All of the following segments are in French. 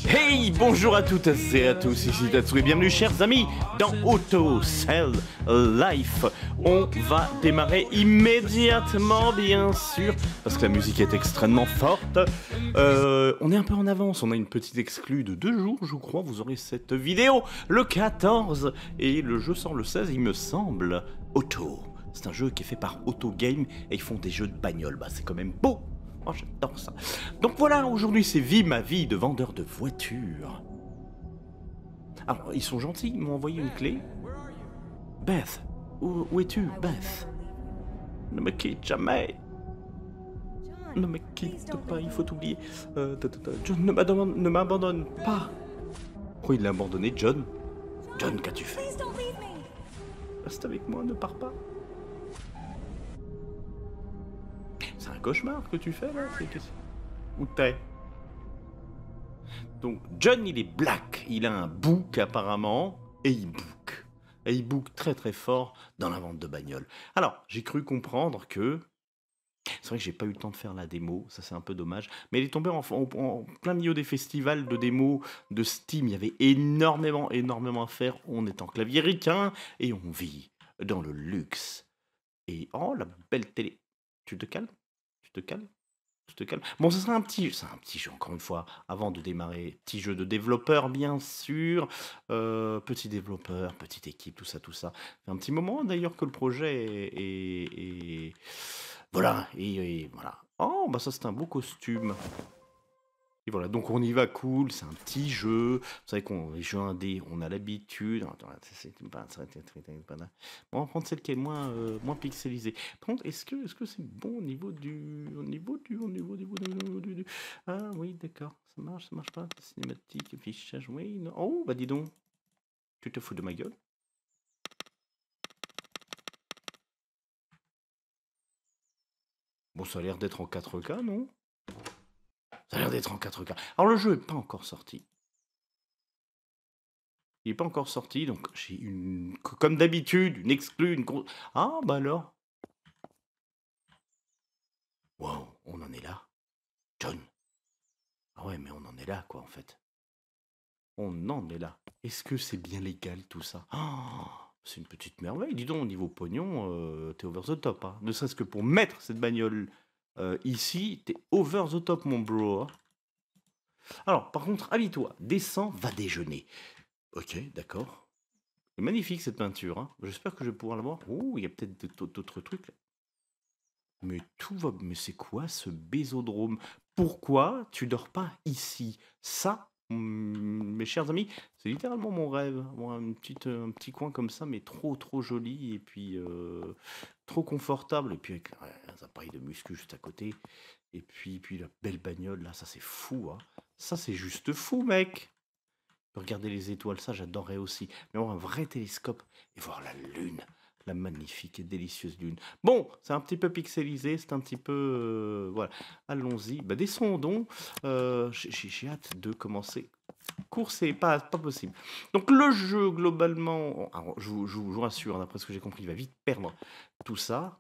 Hey, bonjour à toutes et à tous, ici Tatsu et bienvenue chers amis dans Auto Cell Life. On va démarrer immédiatement bien sûr, parce que la musique est extrêmement forte. On est un peu en avance, on a une petite exclue de 2 jours je crois, vous aurez cette vidéo le 14 et le jeu sort le 16 il me semble. Auto, c'est un jeu qui est fait par Auto Game et ils font des jeux de bagnole, bah c'est quand même beau. Oh, j'adore ça. Donc voilà, aujourd'hui c'est Vie ma vie de vendeur de voitures. Alors, ils sont gentils, ils m'ont envoyé une clé. Beth, où es-tu, Beth? Ne me quitte jamais. Ne me quitte pas, il faut oublier. John, ne m'abandonne pas. Pourquoi il l'a abandonné, John? John, qu'as-tu fait? Reste avec moi, ne pars pas. C'est un cauchemar que tu fais là? Où t'es? Donc John il est black, il a un bouc apparemment, et il bouc. Et il bouc très très fort dans la vente de bagnoles. Alors j'ai cru comprendre que... C'est vrai que j'ai pas eu le temps de faire la démo, ça c'est un peu dommage, mais il est tombé en plein milieu des festivals de démo de Steam, il y avait énormément à faire, on est en clavier ricain et on vit dans le luxe. Et oh la belle télé, tu te calmes? Tu te calmes? Tu te calmes. Bon, ce sera c'est un petit jeu, encore une fois, avant de démarrer. Petit jeu de développeur, bien sûr. Petit développeur, petite équipe, tout ça, tout ça. Ça fait un petit moment, d'ailleurs, que le projet voilà, et voilà. Oh, bah ça, c'est un beau costume. Et voilà, donc on y va cool, c'est un petit jeu. Vous savez qu'on les jeux indés, on a l'habitude. On va prendre celle qui est moins pixelisée. Par contre, est-ce que c'est bon au niveau du... Ah oui, d'accord, ça marche pas. Cinématique, affichage, oui, non. Oh, bah dis donc, tu te fous de ma gueule. Bon, ça a l'air d'être en 4K, non? Ça a l'air d'être en 4K. Alors le jeu est pas encore sorti. Il n'est pas encore sorti, donc j'ai comme d'habitude, une exclue, une grosse... Ah, bah alors. Wow, on en est là. John. Ah ouais, mais on en est là, quoi, en fait. On en est là. Est-ce que c'est bien légal, tout ça? C'est une petite merveille. Dis donc, au niveau pognon, t'es over the top, hein. Ne serait-ce que pour mettre cette bagnole ici, t'es over the top, mon bro, hein. Alors, par contre, habille-toi, descends, va déjeuner. Ok, d'accord. C'est magnifique, cette peinture, hein. J'espère que je vais pouvoir la voir. Oh, il y a peut-être d'autres trucs, là. Mais tout va... Mais c'est quoi ce bésodrome? Pourquoi tu dors pas ici? Ça, mes chers amis, c'est littéralement mon rêve. Avoir un petit coin comme ça, mais trop joli et puis trop confortable. Et puis avec un appareil de muscu juste à côté. Et puis la belle bagnole, là, ça c'est fou, hein. Ça c'est juste fou, mec. Regarder les étoiles, ça j'adorerais aussi. Mais avoir un vrai télescope et voir la lune. La magnifique et délicieuse lune. Bon, c'est un petit peu pixelisé, c'est un petit peu... voilà, allons-y. Bah, descendons. J'ai hâte de commencer. Course, c'est pas possible. Donc le jeu, globalement... Alors, je vous rassure, d'après ce que j'ai compris, il va vite perdre tout ça.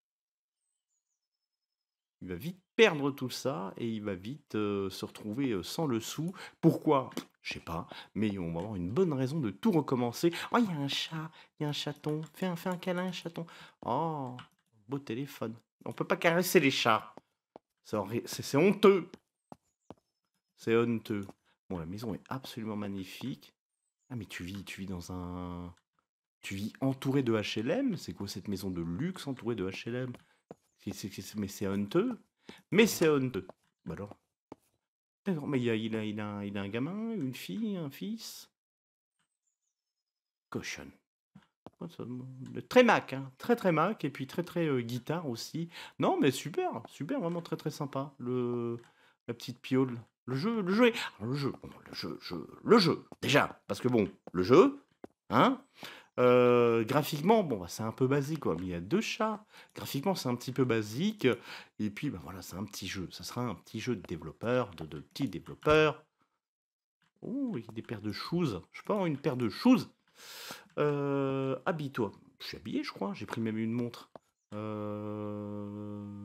Il va vite perdre tout ça et il va vite se retrouver sans le sou. Pourquoi? Je sais pas, mais on va avoir une bonne raison de tout recommencer. Oh, il y a un chat, il y a un chaton. Fais un câlin, chaton. Oh, beau téléphone. On peut pas caresser les chats. C'est honteux. C'est honteux. Bon, la maison est absolument magnifique. Ah, mais tu vis dans un... Tu vis entouré de HLM? C'est quoi cette maison de luxe entourée de HLM? Mais c'est honteux. Mais c'est honteux. Bah alors. D'accord, mais il a un gamin, une fille, un fils. Cochonne. Très Mac, hein. Très Mac, et puis très guitare aussi. Non, mais super, vraiment très sympa. La petite piole. Le jeu est... alors, bon, le jeu, déjà, parce que bon, le jeu, hein, graphiquement, bon, bah, c'est un peu basique, quoi. Mais il y a 2 chats. Graphiquement, c'est un petit peu basique. Et puis, bah, voilà, c'est un petit jeu. Ça sera un petit jeu de développeur, de petits développeurs. Oh, il y a des paires de shoes. Je peux avoir une paire de shoes. Habille-toi. Je suis habillé, je crois. J'ai pris même une montre.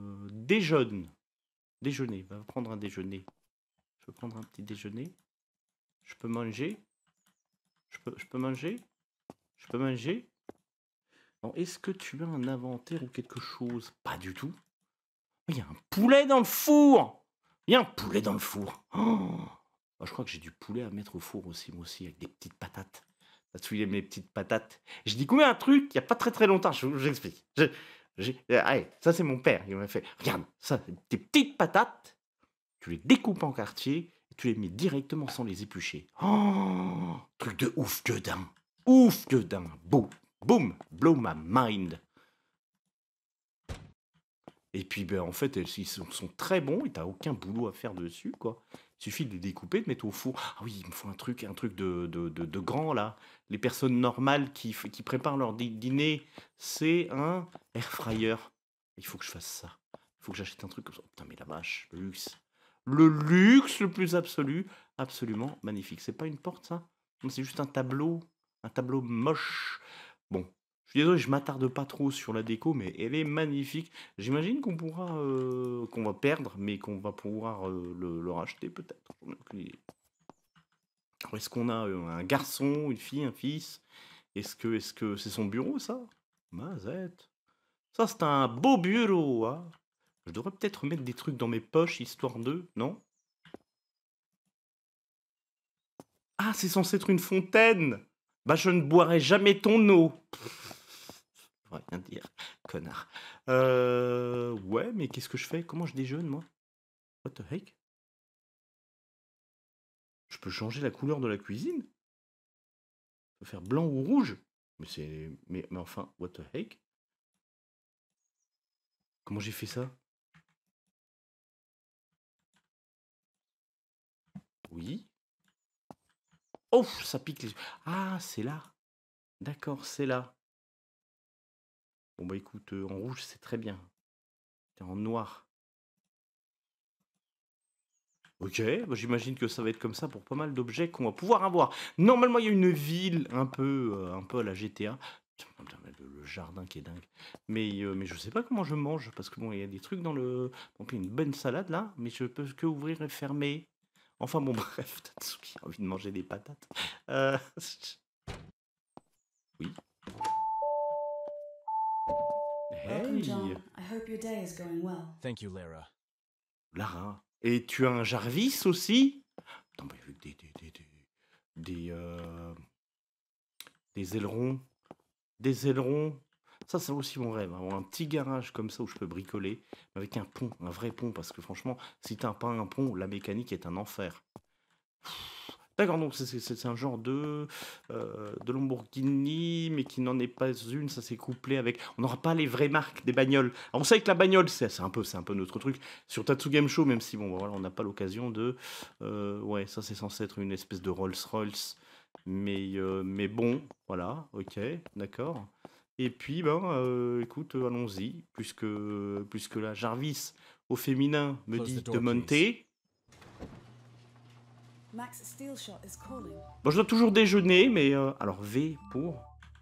Déjeune. Déjeuner. Va prendre un déjeuner. Je vais prendre un petit déjeuner. Je peux manger? Je peux manger? Je peux manger? Bon, est-ce que tu as un inventaire ou quelque chose? Pas du tout. Il y a un poulet dans le four! Il y a un poulet dans le four. Oh, je crois que j'ai du poulet à mettre au four aussi, moi aussi, avec des petites patates. Là-dessus, il aime les petites patates. J'ai découvert un truc il n'y a pas très très longtemps, je vous explique. Allez, ça c'est mon père, il m'a fait. Regarde, ça, tes petites patates, tu les découpes en quartiers et tu les mets directement sans les éplucher. Oh, truc de ouf que dingue. Ouf que dingue. Boum, boum, blow my mind. Et puis, ben, en fait, ils sont très bons et t'as aucun boulot à faire dessus, quoi. Il suffit de les découper, de mettre au four. Ah oui, il me faut un truc de grand, là. Les personnes normales qui préparent leur dîner, c'est un air fryer. Il faut que je fasse ça. Il faut que j'achète un truc comme ça. Putain, mais la vache, le luxe. Le luxe le plus absolu. Absolument magnifique. C'est pas une porte, ça? Non, c'est juste un tableau. Un tableau moche. Bon, je suis désolé, je m'attarde pas trop sur la déco, mais elle est magnifique. J'imagine qu'on pourra, qu'on va perdre, mais qu'on va pouvoir le racheter peut-être. J'en ai aucune idée. Alors, est-ce qu'on a un garçon, une fille, un fils? Est-ce que c'est son bureau, ça? Mazette. Ça, c'est un beau bureau, hein. Je devrais peut-être mettre des trucs dans mes poches, histoire de... Non? Ah, c'est censé être une fontaine! Bah, je ne boirai jamais ton eau. Je rien dire, connard. Ouais, mais qu'est-ce que je fais? Comment je déjeune, moi? What the heck? Je peux changer la couleur de la cuisine? Je peux faire blanc ou rouge? Mais c'est... Mais enfin, what the heck? Comment j'ai fait ça? Oui. Oh, ça pique les yeux. Ah, c'est là. D'accord, c'est là. Bon, bah écoute, en rouge, c'est très bien. T'es en noir. Ok, bah j'imagine que ça va être comme ça pour pas mal d'objets qu'on va pouvoir avoir. Normalement, il y a une ville un peu à la GTA. Putain, le jardin qui est dingue. Mais je sais pas comment je mange, parce que bon, il y a des trucs dans le... Bon, puis une bonne salade là, mais je peux que ouvrir et fermer. Enfin bon, bref, Tatsuki a envie de manger des patates. Euh, Oui. Welcome, Hey, John. I hope your day is going well. Thank you, Lara. Lara. Et tu as un Jarvis aussi? Non, mais avec des ailerons. Des ailerons. Ça, c'est aussi mon rêve. Avoir un petit garage comme ça où je peux bricoler, avec un pont, un vrai pont, parce que franchement, si t'as pas un pont, la mécanique est un enfer. D'accord, donc c'est un genre de Lamborghini, mais qui n'en est pas une, ça s'est couplé avec... On n'aura pas les vraies marques des bagnoles. Alors on sait que la bagnole, c'est un peu notre truc. Sur Tatsu Game Show, même si, bon, bah, voilà, on n'a pas l'occasion de... ouais, ça c'est censé être une espèce de Rolls-Royce. Mais bon, voilà, ok, d'accord. Et puis, ben, écoute, allons-y, puisque la Jarvis au féminin me Close dit the door, de monter. Max Steelshot is calling. Bon, je dois toujours déjeuner, mais alors V pour...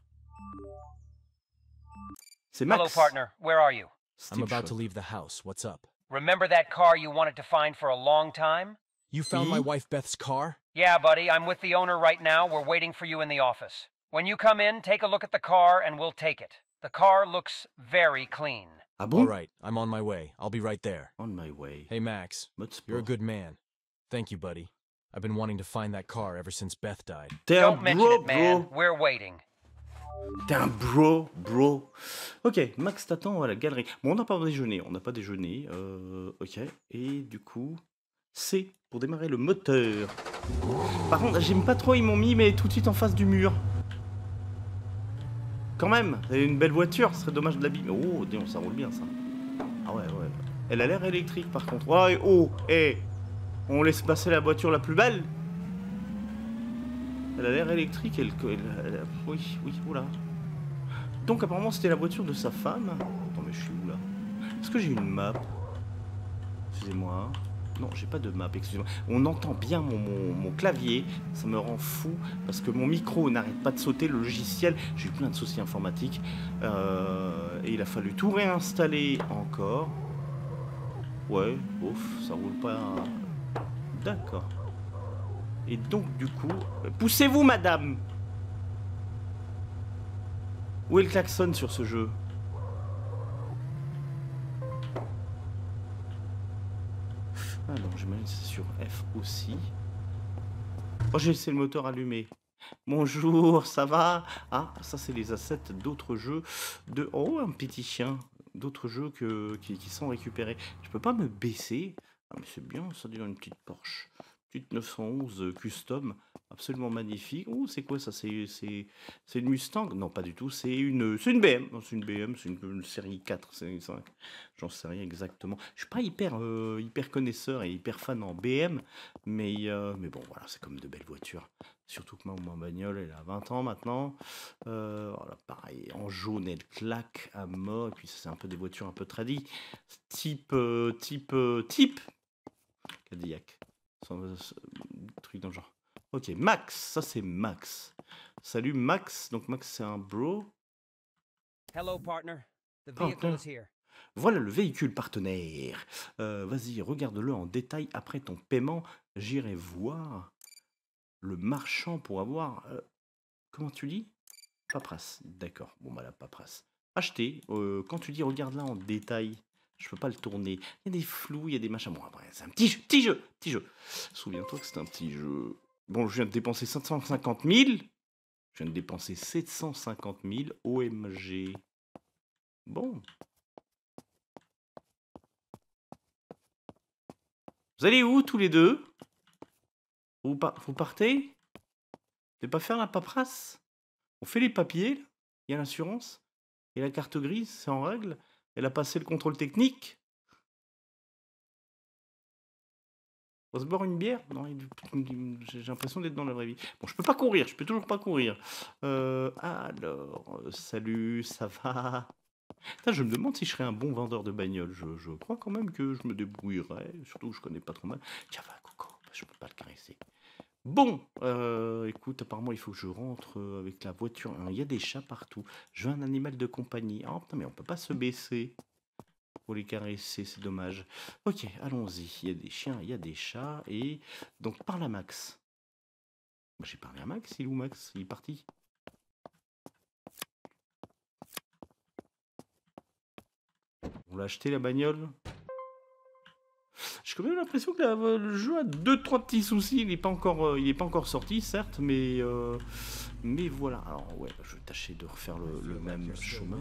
C'est Hello, Max. partner. Where are you? I'm about Steelshot. to leave the house. What's up? Remember that car you wanted to find for a long time? You found my Oui. wife Beth's car? Yeah, buddy. I'm with the owner right now. We're waiting for you in the office. When you come in, take a look at the car and we'll take it. The car looks very clean. Ah All bon? right, I'm on my way. I'll be right there. On my way. Hey, Max. Mode sport. You're a good man. Thank you, buddy. I've been wanting to find that car ever since Beth died. T'es un Don't mention bro, it, man. bro. We're waiting. T'es un bro. Ok, Max t'attend à la galerie. Bon, on n'a pas déjeuné. Ok. Et du coup, c'est pour démarrer le moteur. Par contre, j'aime pas trop, ils m'ont mis, mais tout de suite en face du mur. Quand même, c'est une belle voiture, ce serait dommage de l'abîmer. Oh, dis donc, ça roule bien, ça. Ah ouais. Elle a l'air électrique, par contre. Ouais, oh, on laisse passer la voiture la plus belle. Elle a l'air électrique, oui, oula. Donc apparemment c'était la voiture de sa femme. Attends, mais je suis où là? Est-ce que j'ai une map? Excusez-moi. Non, j'ai pas de map, excusez-moi. On entend bien mon clavier, ça me rend fou, parce que mon micro n'arrête pas de sauter, le logiciel, j'ai eu plein de soucis informatiques, et il a fallu tout réinstaller encore. Ouais, ouf, ça roule pas... D'accord. Et donc, du coup... poussez-vous, madame! Où est le klaxon sur ce jeu? Ah non, j'imagine que c'est sur F aussi. Oh, j'ai laissé le moteur allumé. Bonjour, ça va? Ah, ça c'est les assets d'autres jeux. Oh, un petit chien. D'autres jeux qui sont récupérés. Je peux pas me baisser. Ah, mais c'est bien, ça devient une petite Porsche. Petite 911 custom. Absolument magnifique. Oh, c'est quoi ça? C'est une Mustang? Non, pas du tout. C'est une BM. Non, c'est une BM, c'est une série 4, série 5. J'en sais rien exactement. Je suis pas hyper connaisseur et hyper fan en BM. Mais bon, voilà, c'est comme de belles voitures. Surtout que ma bagnole, elle a 20 ans maintenant. Voilà, pareil, en jaune, elle claque à mort. Et puis, c'est un peu des voitures un peu tradies. Type Cadillac. Truc dans le genre. Ok, Max, ça c'est Max. Salut Max. Donc Max, c'est un bro. Hello, partner. The vehicle is here. Voilà le véhicule partenaire. Vas-y, regarde-le en détail. Après ton paiement, j'irai voir le marchand pour avoir... comment tu dis? Paperasse. D'accord. Bon, bah la paperasse. Acheter. Quand tu dis regarde-la en détail, je peux pas le tourner. Il y a des flous, il y a des machins. Bon, après, c'est un petit jeu. Souviens-toi que c'est un petit jeu. Bon, je viens de dépenser 750 000. Je viens de dépenser 750 000 OMG. Bon. Vous allez où tous les deux? Vous partez? Vous voulez pas faire la paperasse? On fait les papiers, là. Il y a l'assurance. Et la carte grise, c'est en règle. Elle a passé le contrôle technique. On va se boire une bière? Non, j'ai l'impression d'être dans la vraie vie. Bon, je peux pas courir, je peux toujours pas courir. Alors, salut, ça va? Putain, je me demande si je serais un bon vendeur de bagnole. Je crois quand même que je me débrouillerais. Surtout que je connais pas trop mal. Tiens, va, Coco, je peux pas le caresser. Bon, écoute, apparemment, il faut que je rentre avec la voiture. Il y a des chats partout. Je veux un animal de compagnie. Ah, putain, mais on peut pas se baisser pour les caresser, c'est dommage. Ok, allons-y. Il y a des chiens, il y a des chats. Et donc, parle à Max. Bah, j'ai parlé à Max. Il est où, Max? Il est parti. On l'a acheté, la bagnole? J'ai quand même l'impression que le jeu a 2-3 petits soucis. Il n'est pas encore sorti, certes, mais voilà. Alors, ouais, je vais tâcher de refaire le même chemin.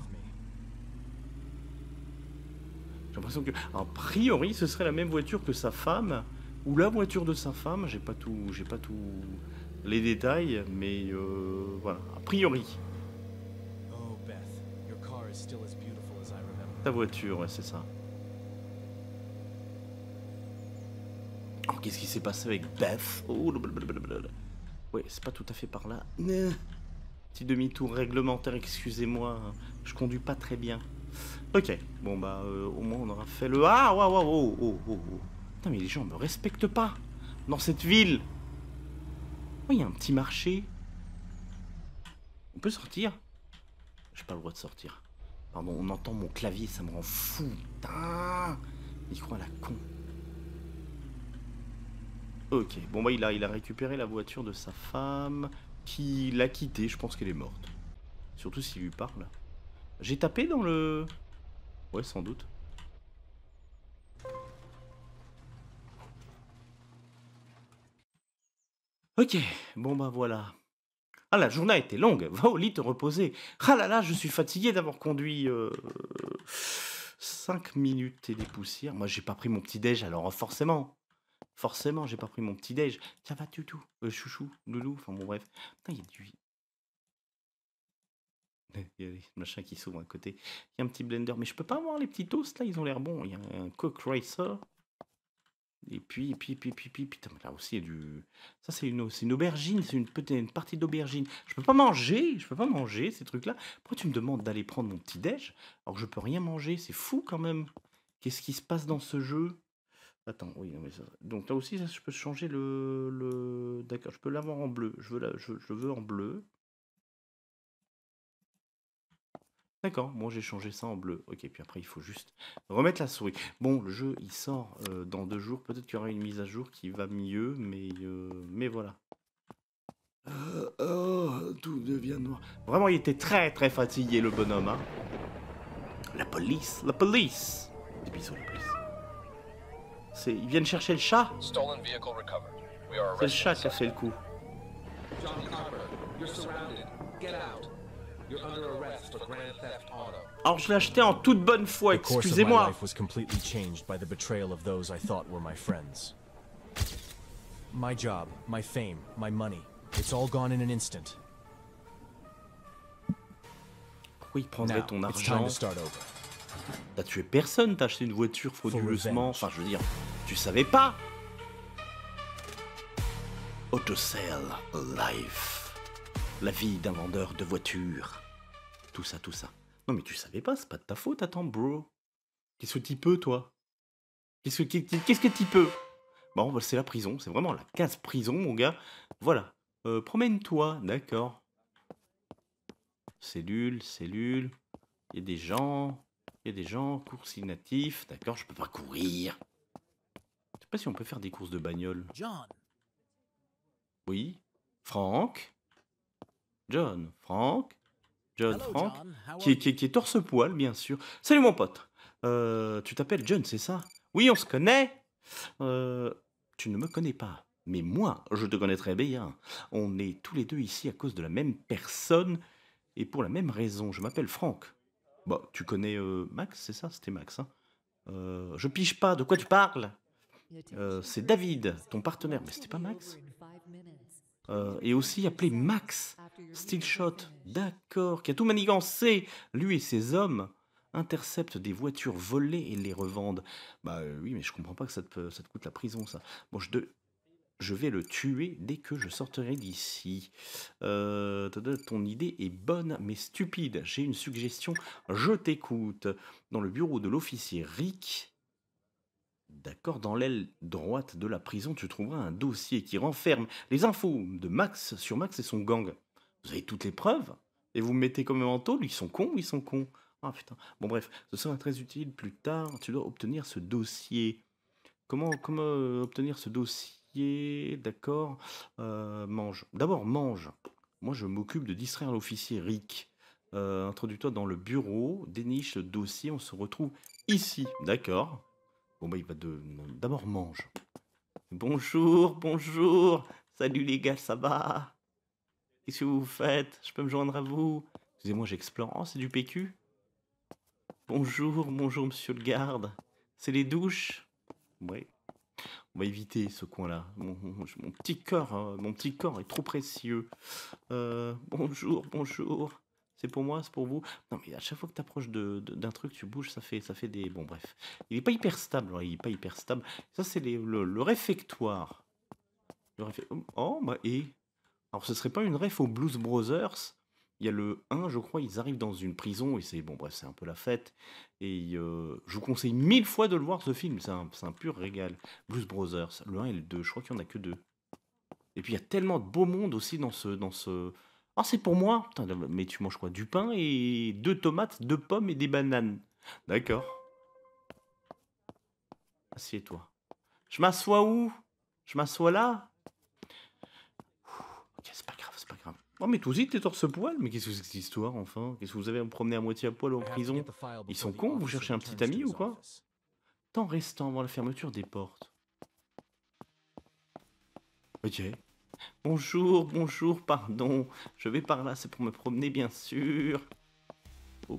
J'ai l'impression que, a priori, ce serait la même voiture que sa femme, ou la voiture de sa femme. J'ai pas tout les détails, mais voilà, a priori. Oh, Beth, your car is still as beautiful as I remember. Ta voiture, ouais, c'est ça. Oh, qu'est-ce qui s'est passé avec Beth? Oh, blablabla. Ouais, c'est pas tout à fait par là. Petit demi-tour réglementaire, excusez-moi. Je conduis pas très bien. Ok, bon bah au moins on aura fait le... Ah, waouh, oh. Putain, mais les gens me respectent pas dans cette ville. Oh, il y a un petit marché. On peut sortir? J'ai pas le droit de sortir. Pardon, on entend mon clavier, ça me rend fou. Putain, il croit à la con. Ok, bon bah il a récupéré la voiture de sa femme, qui l'a quittée, je pense qu'elle est morte. Surtout s'il lui parle. J'ai tapé dans le... Ouais, sans doute. Ok, bon bah voilà. Ah, la journée a été longue, va au lit te reposer. Ah là là, je suis fatigué d'avoir conduit 5 minutes et des poussières. Moi, j'ai pas pris mon petit-déj, alors forcément, j'ai pas pris mon petit-déj. Ça va, toutou, chouchou, loulou, enfin bon, bref. Putain, il y a du... Il y a des machins qui s'ouvrent à côté. Il y a un petit blender, mais je peux pas avoir les petits toasts là, ils ont l'air bons. Il y a un Coke Racer. Et puis, putain, mais là aussi, il y a du... Ça, c'est une aubergine, c'est une partie d'aubergine. Je peux pas manger ces trucs-là. Pourquoi tu me demandes d'aller prendre mon petit-déj alors que je peux rien manger? C'est fou quand même. Qu'est-ce qui se passe dans ce jeu? Attends, oui, non, mais ça... Donc là aussi, ça, je peux changer le... D'accord, je peux l'avoir en bleu. Je veux en bleu. D'accord, moi j'ai changé ça en bleu. Ok, puis après il faut juste remettre la souris. Bon, le jeu il sort dans 2 jours. Peut-être qu'il y aura une mise à jour qui va mieux, mais voilà. Tout devient noir. Vraiment, il était très très fatigué le bonhomme. Hein. La police, la police. Des bisous, la police. Ils viennent chercher le chat. Stolen vehicle recovered. We are C'est le arresting chat the qui a fait suspect. le coup. John Carter, you're surrounded. Get out. You're under arrest for grand theft auto. Alors je l'ai acheté en toute bonne foi, The course of my excusez-moi. life was completely changed by the betrayal of those I thought were my friends. My job, my fame, my money. It's all gone in an instant. Pourquoi il prendrait Now, ton it's time argent? to start over. T'as tué personne, t'as acheté une voiture frauduleusement. revenge. Enfin, je veux dire, tu savais pas. Autosell Life. La vie d'un vendeur de voitures. Tout ça, tout ça. Non, mais tu savais pas, c'est pas de ta faute, attends, bro. Qu'est-ce que t'y peux, toi? Qu'est-ce que t'y peux? Bon, bah, c'est la prison, c'est vraiment la case prison, mon gars. Voilà. Promène-toi, d'accord. Cellule, cellule. Il y a des gens, courses inactifs. D'accord, je peux pas courir. Je sais pas si on peut faire des courses de bagnole. John, Oui. Franck. John. Franck. John. hello, Franck. John. How Qui are est torse-poil, bien sûr. Salut, mon pote. Tu t'appelles John, c'est ça? Oui, on se connaît. Tu ne me connais pas. Mais moi, je te connais très bien. On est tous les deux ici à cause de la même personne et pour la même raison. Je m'appelle Franck. Bah, tu connais Max, c'est ça? C'était Max, hein? Je pige pas, de quoi tu parles? C'est David, ton partenaire. Mais c'était pas Max? Et aussi appelé Max Steelshot, d'accord, qui a tout manigancé. Lui et ses hommes interceptent des voitures volées et les revendent. Bah oui, mais je comprends pas que ça te coûte la prison, ça. Bon, je vais le tuer dès que je sortirai d'ici. Ton idée est bonne, mais stupide. J'ai une suggestion, je t'écoute. Dans le bureau de l'officier Rick, d'accord, dans l'aile droite de la prison, tu trouveras un dossier qui renferme les infos de Max sur Max et son gang. Vous avez toutes les preuves et vous me mettez comme un taule. Ils sont cons. Ah putain. Bon bref, ce sera très utile plus tard. Tu dois obtenir ce dossier. Comment obtenir ce dossier? D'accord. Mange. D'abord mange. Moi je m'occupe de distraire l'officier Rick. Introduis-toi dans le bureau, déniche le dossier. On se retrouve ici. D'accord. Bon bah il va d'abord mange. Bonjour. Salut les gars, ça va? Qu'est-ce que vous faites? Je peux me joindre à vous? Excusez-moi, j'explore. Oh, c'est du PQ? Bonjour, monsieur le garde. C'est les douches? Ouais. On va éviter ce coin-là. Mon petit corps est trop précieux. Bonjour. C'est pour moi, c'est pour vous. Non, mais à chaque fois que tu approches d'un truc, tu bouges, ça fait des... Bon, bref. Il est pas hyper stable. Ça, c'est le réfectoire. Oh, bah, et... Alors, ce serait pas une ref aux Blues Brothers? Il y a le 1, je crois, ils arrivent dans une prison et c'est... Bon, bref, c'est un peu la fête. Et je vous conseille 1000 fois de le voir, ce film. C'est un pur régal. Blues Brothers, le 1 et le 2. Je crois qu'il n'y en a que 2. Et puis, il y a tellement de beau monde aussi dans ce... Ah, c'est pour moi. Putain, mais tu manges quoi? Du pain et 2 tomates, 2 pommes et des bananes. D'accord. Assieds-toi. Je m'assois où? Je m'assois là? Ok, c'est pas grave. Oh, mais toi aussi, t'es torse-poil? Mais qu'est-ce que c'est que cette histoire, enfin? Qu'est-ce que vous avez à me promener à moitié à poil en I have to prison? get the file Ils before sont the cons, vous officer cherchez un petit returns to ami ou his quoi? office. Temps restant avant la fermeture des portes. Ok. Bonjour, pardon. Je vais par là, c'est pour me promener, bien sûr. Oh.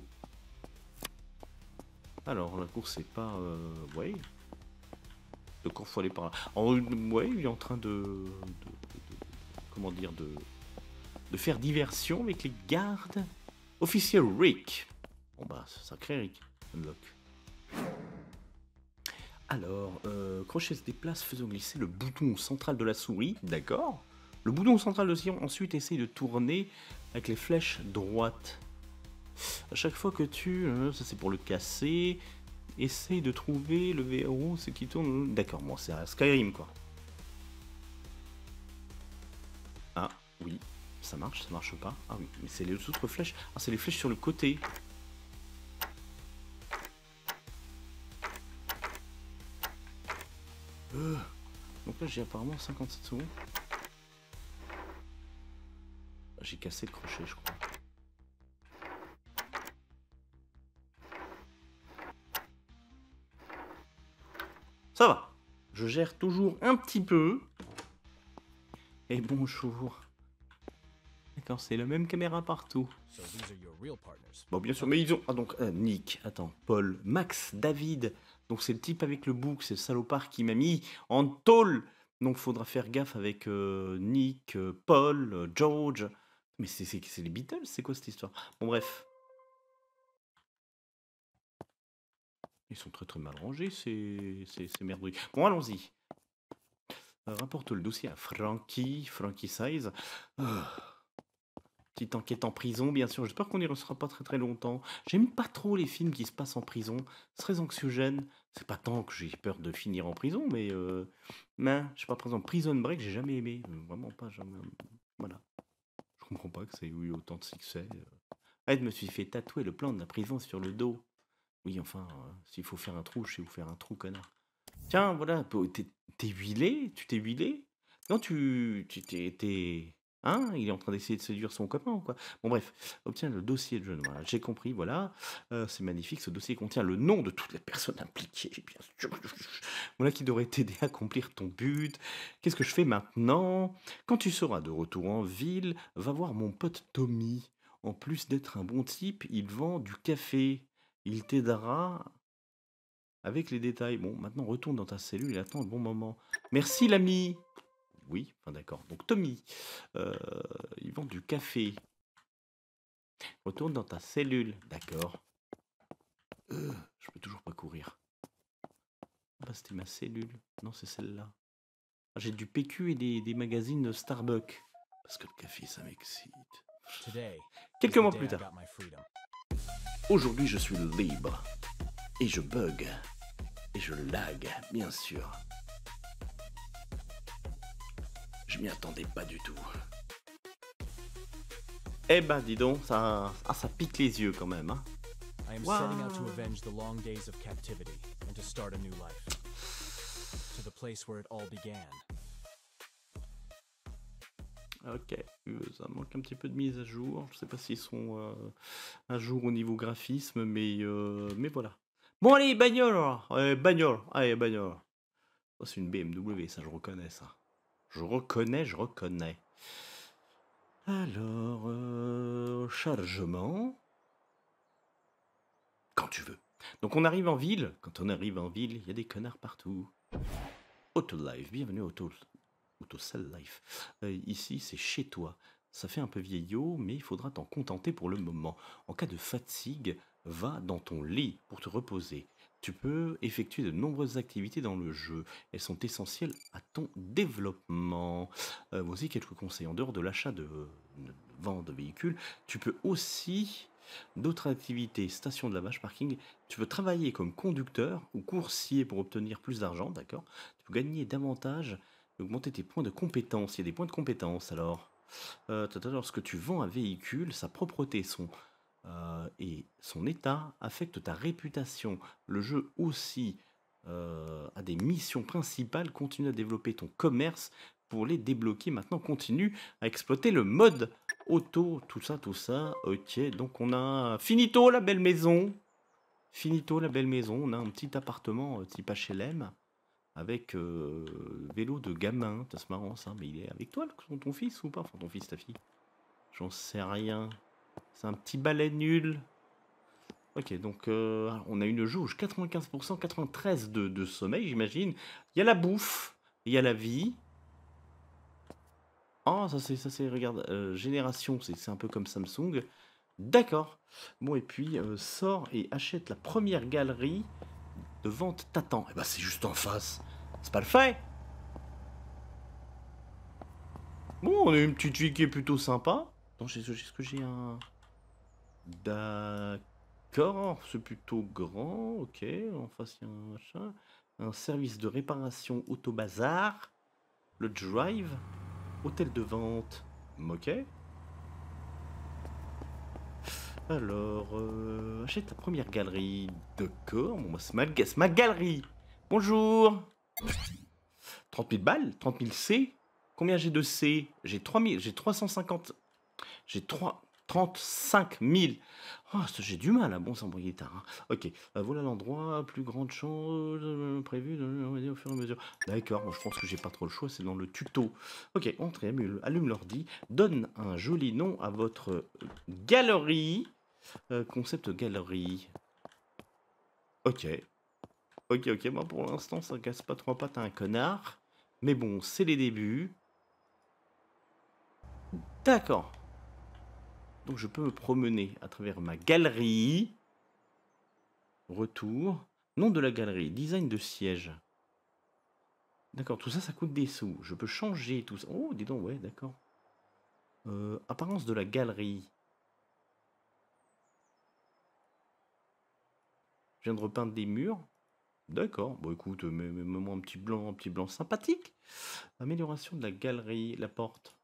Alors, la course, c'est pas... ouais. De quand faut aller par là. Ouais, il est en train comment dire, de faire diversion avec les gardes. Officier Rick. Bon bah, sacré Rick. Unlock. Alors, Crochet se déplace, faisant glisser le bouton central de la souris. D'accord. Le bouton central de souris, ensuite, essaye de tourner avec les flèches droites. À chaque fois que ça c'est pour le casser. Essaye de trouver le verrou, ce qui tourne. D'accord, bon, c'est un Skyrim, quoi. Ah, oui, ça marche pas. Ah oui, mais c'est les autres flèches. Ah, c'est les flèches sur le côté. Donc là, j'ai apparemment 57 secondes. J'ai cassé le crochet, je crois. Ça va. Je gère toujours un petit peu. Et bonjour. D'accord, c'est la même caméra partout. So these are your real partners. Bon, bien sûr, mais ils ont... Ah, donc, Nick, attends, Paul, Max, David. Donc, c'est le type avec le bouc, c'est le salopard qui m'a mis en tôle. Donc, faudra faire gaffe avec Nick, Paul, George. Mais c'est les Beatles, c'est quoi cette histoire? Bon, bref. Ils sont très très mal rangés, ces merdouilles. Bon, allons-y. Rapporte le dossier à Frankie Size. Petite enquête en prison, bien sûr. J'espère qu'on n'y restera pas très très longtemps. J'aime pas trop les films qui se passent en prison. C'est très anxiogène. C'est pas tant que j'ai peur de finir en prison, mais je sais pas, par exemple, Prison Break, j'ai jamais aimé. Vraiment pas, jamais. Voilà. Je comprends pas que ça ait eu autant de succès. Je me suis fait tatouer le plan de la prison sur le dos. Oui, enfin, s'il faut faire un trou, je sais où faire un trou, connard. Tiens, voilà, t'es huilé? Tu t'es huilé? Non, t'es... Hein? Il est en train d'essayer de séduire son copain ou quoi? Bon, bref, obtiens le dossier de jeune. Voilà, j'ai compris, voilà. C'est magnifique, ce dossier contient le nom de toutes les personnes impliquées, bien sûr. Voilà qui devrait t'aider à accomplir ton but. Qu'est-ce que je fais maintenant? Quand tu seras de retour en ville, va voir mon pote Tommy. En plus d'être un bon type, il vend du café. Il t'aidera avec les détails. Bon, maintenant retourne dans ta cellule et attends le bon moment. Merci l'ami. Oui, enfin d'accord. Donc Tommy, il vend du café. Retourne dans ta cellule, d'accord. Je peux toujours pas courir. Ah bah c'était ma cellule. Non, c'est celle-là. Ah, j'ai du PQ et des magazines Starbucks. Parce que le café, ça m'excite. Today, Quelques is the mois day plus I tard. got my freedom. Aujourd'hui, je suis libre. Et je bug. Et je lag, bien sûr. Je m'y attendais pas du tout. Eh ben, dis donc, ça pique les yeux quand même, hein. I am Wow. setting out to avenge the long days of captivity and to start a new life. To the place where it all began. Ok, ça manque un petit peu de mise à jour. Je sais pas s'ils sont à jour au niveau graphisme, mais voilà. Bon, allez, bagnole! Bagnole! Allez, bagnole! Oh, c'est une BMW, ça, je reconnais ça. Je reconnais. Alors, chargement. Quand tu veux. Donc, on arrive en ville. Quand on arrive en ville, il y a des connards partout. Autolife, bienvenue à Autocell Life. Ici, c'est chez toi. Ça fait un peu vieillot, mais il faudra t'en contenter pour le moment. En cas de fatigue, va dans ton lit pour te reposer. Tu peux effectuer de nombreuses activités dans le jeu. Elles sont essentielles à ton développement. Voici quelques conseils. En dehors de l'achat de vente de véhicules, tu peux aussi d'autres activités. Station de lavage, parking. Tu peux travailler comme conducteur ou coursier pour obtenir plus d'argent, d'accord? Tu peux gagner davantage et augmenter tes points de compétence. Il y a des points de compétence alors. Lorsque tu vends un véhicule, sa propreté, et son état affecte ta réputation. Le jeu aussi a des missions principales. Continue à développer ton commerce pour les débloquer. Maintenant, continue à exploiter le mode auto. Tout ça. Ok, donc on a finito la belle maison. On a un petit appartement type HLM avec vélo de gamin. C'est marrant ça, mais il est avec toi, ton fils ou pas? Enfin, ton fils, ta fille. J'en sais rien. C'est un petit balai nul. Ok, donc on a une jauge 95%, 93% de sommeil, j'imagine. Il y a la bouffe, il y a la vie. Oh, ça c'est, regarde, génération, c'est un peu comme Samsung. D'accord. Bon, et puis, sors et achète la première galerie de vente t'attend. Eh ben, c'est juste en face. C'est pas le fait. Bon, on a une petite fille qui est plutôt sympa. Attends, est-ce que j'ai un... D'accord, c'est plutôt grand, ok. En face, il y a un machin. Un service de réparation auto-bazar. Le drive. Hôtel de vente. Ok. Alors, achète ta première galerie. D'accord, bon, c'est ma galerie. Bonjour. 30 000 balles, 30 000 C. Combien j'ai de C? J'ai 3000, j'ai 350, j'ai 35 000. Oh, j'ai du mal à bon s'embrouiller tard. Hein. Ok, voilà l'endroit, plus grande chose prévue au fur et à mesure. D'accord, bon, je pense que j'ai pas trop le choix, c'est dans le tuto. Ok, entrez, allume l'ordi, donne un joli nom à votre galerie. Concept galerie. Ok. Ok, moi pour l'instant ça casse pas trois pattes à un connard. Mais bon, c'est les débuts. D'accord. Donc je peux me promener à travers ma galerie. Retour. Nom de la galerie. Design de siège. D'accord, tout ça, ça coûte des sous. Je peux changer tout ça. Oh, dis donc, ouais, d'accord. Apparence de la galerie. Je viens de repeindre des murs. D'accord. Bon, écoute, mets-moi un petit blanc sympathique. Amélioration de la galerie. La porte.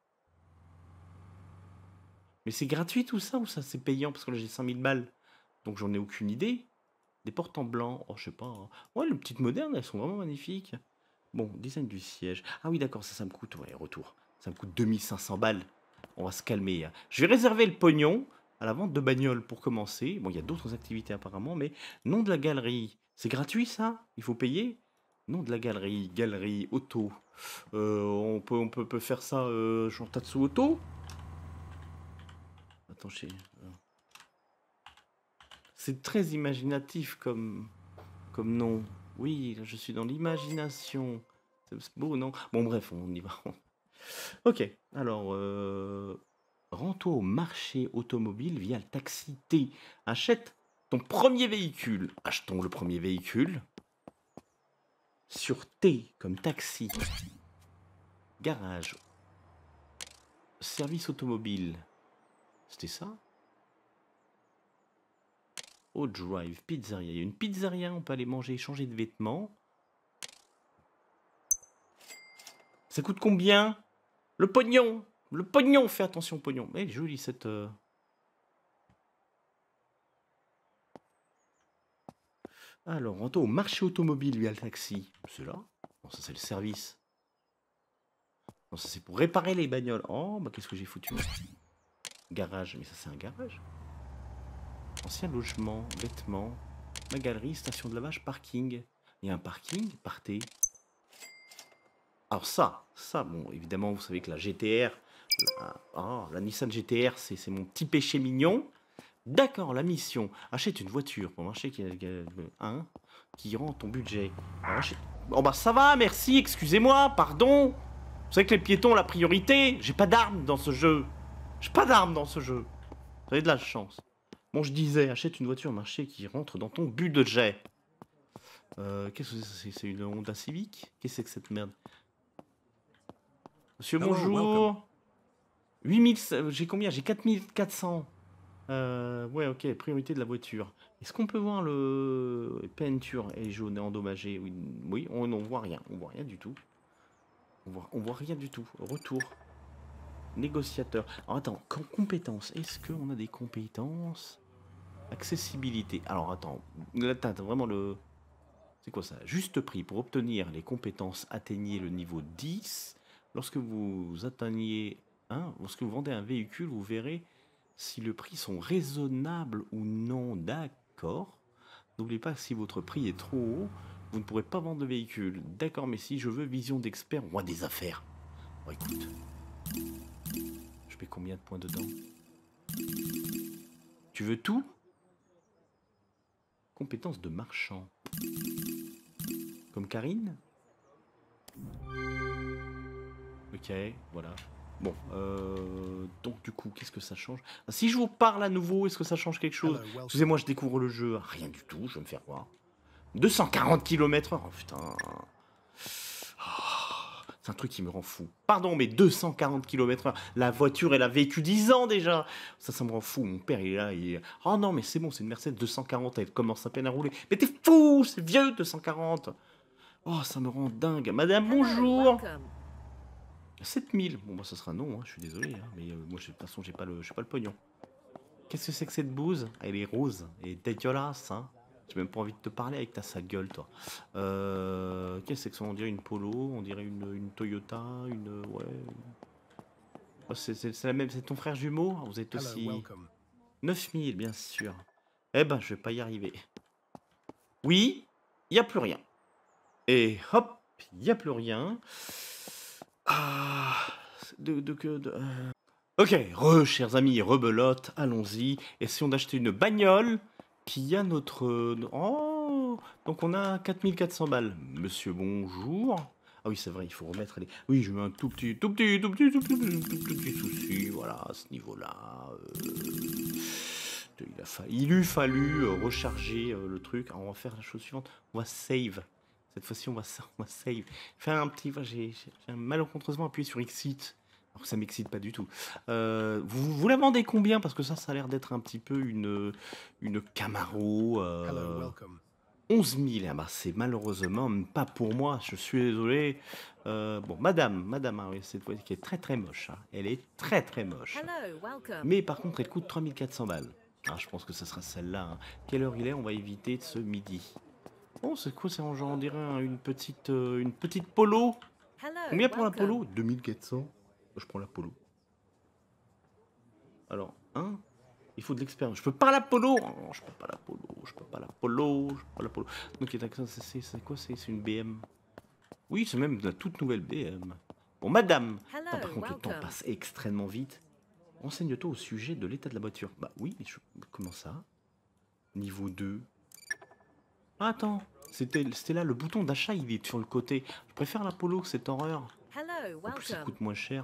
Mais c'est gratuit tout ça ou ça c'est payant parce que là j'ai 5000 balles. Donc j'en ai aucune idée. Des portes en blanc. Oh, je sais pas. Hein. Ouais, les petites modernes, elles sont vraiment magnifiques. Bon, design du siège. Ah oui, d'accord, ça me coûte. Ouais, retour. Ça me coûte 2500 balles. On va se calmer. Hein. Je vais réserver le pognon à la vente de bagnoles pour commencer. Bon, il y a d'autres activités apparemment, mais nom de la galerie. C'est gratuit ça? Il faut payer? Nom de la galerie. Galerie auto. On peut faire ça genre Tatsu Auto? Attends, c'est très imaginatif comme nom. Oui, là, je suis dans l'imagination. C'est beau, non? Bon, bref, on y va. Ok, alors, rends-toi au marché automobile via le taxi T. Achète ton premier véhicule. Achetons le premier véhicule. Sur T, comme taxi. Garage. Service automobile. C'était ça? Au drive, pizzeria. Il y a une pizzeria, on peut aller manger, changer de vêtements. Ça coûte combien? Le pognon! Le pognon! Fais attention au pognon. Elle est jolie cette... Alors, on au marché automobile via le taxi. C'est là? Non, ça c'est le service. Non, ça c'est pour réparer les bagnoles. Oh, bah qu'est-ce que j'ai foutu? Garage, mais ça c'est un garage. Ancien logement, vêtements, ma galerie, station de lavage, parking. Il y a un parking, partez. Alors ça, bon, évidemment, vous savez que la GTR, la Nissan GTR, c'est mon petit péché mignon. D'accord, la mission. Achète une voiture pour marcher qui rend ton budget. Oh bah ça va, merci, excusez-moi, pardon. Vous savez que les piétons ont la priorité. J'ai pas d'armes dans ce jeu. J'ai pas d'armes dans ce jeu. Vous avez de la chance. Bon, je disais, achète une voiture marché qui rentre dans ton budget. Qu'est-ce que c'est? C'est une Honda Civic? Qu'est-ce que c'est que cette merde? Monsieur, bonjour. 8000, j'ai combien? J'ai 4400. Ouais, ok, priorité de la voiture. Est-ce qu'on peut voir le peinture est jaune et endommagée? Oui, on n'en voit rien. On voit rien du tout. On voit rien du tout. Retour. Négociateur. Alors attends, compétences. Est-ce qu'on a des compétences? Accessibilité. Alors attends, là t'as vraiment le... C'est quoi ça? Juste prix. Pour obtenir les compétences, atteignez le niveau 10. Lorsque vous atteignez... lorsque vous vendez un véhicule, vous verrez si le prix sont raisonnables ou non. D'accord. N'oubliez pas que si votre prix est trop haut, vous ne pourrez pas vendre de véhicule. D'accord, mais si je veux vision d'expert, roi des affaires. Bon, écoute. Je mets combien de points dedans? Tu veux tout? Compétences de marchand. Comme Karine? Ok, voilà. Bon, donc du coup, qu'est-ce que ça change? Si je vous parle à nouveau, est-ce que ça change quelque chose? Excusez-moi, je découvre le jeu. Rien du tout, je vais me faire voir. 240 km/h, oh putain. Oh, c'est un truc qui me rend fou. Pardon, mais 240 km/h. La voiture, elle a vécu 10 ans déjà. Ça me rend fou. Mon père, il est là. Oh non, mais c'est bon, c'est une Mercedes 240. Elle commence à peine à rouler. Mais t'es fou, c'est vieux 240. Oh, ça me rend dingue. Madame, bonjour. 7000. Bon, bah, ça sera non, hein, je suis désolé. Hein, mais moi, de toute façon, j'ai pas le pognon. Qu'est-ce que c'est que cette bouse? Elle est rose. Elle est dégueulasse, hein. J'ai même pas envie de te parler avec ta sale gueule, toi. Qu'est-ce que c'est que ça? On dirait une Polo, on dirait une Toyota, une... Ouais. Oh, c'est la même, c'est ton frère jumeau? Vous êtes aussi... 9000, bien sûr. Eh ben, je vais pas y arriver. Oui, il n'y a plus rien. Et hop, il n'y a plus rien. Ah... Ok, chers amis, rebelote, allons-y. Essayons d'acheter une bagnole qui a notre... Oh, donc on a 4400 balles. Monsieur, bonjour. Ah oui, c'est vrai, il faut remettre les... Oui, j'ai eu un tout petit souci, voilà, à ce niveau-là. Il eût fallu recharger le truc. Alors, on va faire la chose suivante. On va save. Cette fois-ci, on va save. Faire un petit... J'ai malencontreusement appuyé sur Exit. Alors que ça m'excite pas du tout. Vous la vendez combien? Parce que ça a l'air d'être un petit peu une Camaro. 11 000. Ah bah, c'est malheureusement pas pour moi. Je suis désolé. Bon, madame, hein, oui, cette voiture qui est très très moche. Hein. Elle est très très moche. Mais par contre, elle coûte 3400 balles. Ah, je pense que ce sera celle-là. Hein. Quelle heure il est? On va éviter de ce midi. Oh, c'est quoi? C'est on dirait une petite Polo. Combien pour la Polo? 2400. Je prends la Polo. Alors, hein? Il faut de l'expérience. Je peux pas la Polo. Oh, je peux pas la Polo. Je peux pas la Polo. Je peux pas la Polo. Donc, c'est quoi? C'est une BM. Oui, c'est même la toute nouvelle BM. Bon, madame. Attends, par contre, le temps passe extrêmement vite. Renseigne-toi au sujet de l'état de la voiture. Bah oui, mais comment ça? Niveau 2. Ah, attends. C'était là, le bouton d'achat, il est sur le côté. Je préfère la Polo que cette horreur. En plus, ça coûte moins cher.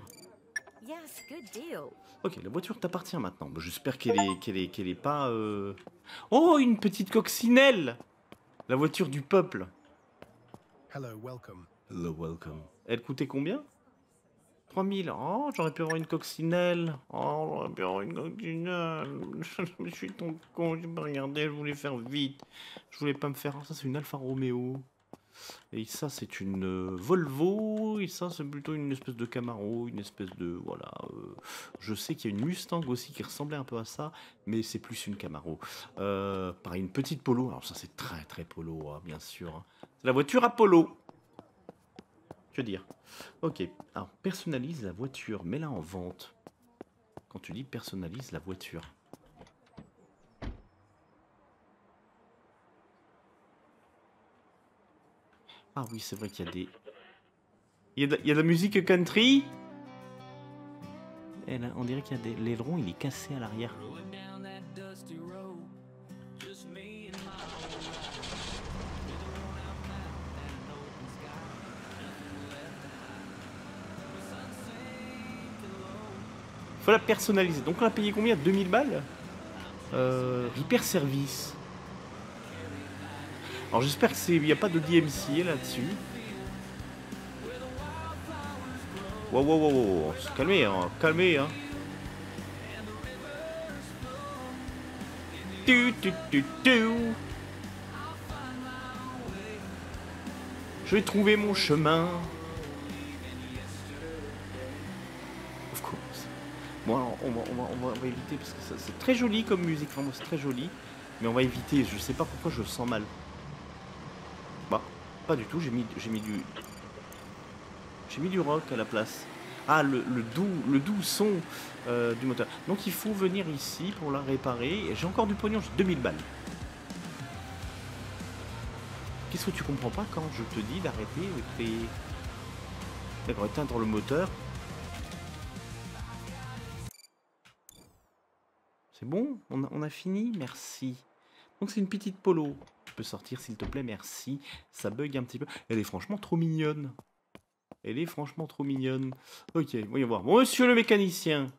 Ok, la voiture t'appartient maintenant. Bon, j'espère qu'elle est pas... Oh, une petite coccinelle. La voiture du peuple. Hello, welcome. Elle coûtait combien? 3000. Oh, j'aurais pu avoir une coccinelle. Oh, j'aurais pu avoir une coccinelle. Je suis ton con, j'ai pas regardé, je voulais faire vite. Je voulais pas me faire... Ça, c'est une Alfa Romeo. Et ça, c'est une Volvo. Et ça, c'est plutôt une espèce de Camaro. Une espèce de... Voilà. Je sais qu'il y a une Mustang aussi qui ressemblait un peu à ça. Mais c'est plus une Camaro. Pareil, une petite Polo. Alors ça, c'est très, très Polo, hein, bien sûr. Hein. C'est la voiture à Polo. Que dire? Ok. Alors, personnalise la voiture. Mets-la en vente. Quand tu dis personnalise la voiture. Ah oui, c'est vrai qu'il y a des... Il y a de la musique country. Et là, on dirait qu'il y a des... L'aileron, il est cassé à l'arrière. Faut la personnaliser. Donc on a payé combien? 2000 balles. Repair service. Alors j'espère qu'il n'y a pas de DMCA là-dessus. Wow. Calmez, hein. Calmez, hein. Je vais trouver mon chemin. Of course. Bon, alors, on va éviter parce que c'est très joli comme musique. Vraiment, c'est très joli. Mais on va éviter. Je sais pas pourquoi je le sens mal. Bah, pas du tout. J'ai mis du rock à la place. Ah, le doux son du moteur. Donc il faut venir ici pour la réparer. J'ai encore du pognon, j'ai 2000 balles. Qu'est-ce que tu comprends pas quand je te dis d'arrêter avec tes... D'accord, éteindre le moteur. C'est bon? On a fini? Merci. Donc c'est une petite Polo. Tu peux sortir s'il te plaît, merci. Ça bug un petit peu. Elle est franchement trop mignonne. Elle est franchement trop mignonne. Ok, voyons voir. Monsieur le mécanicien.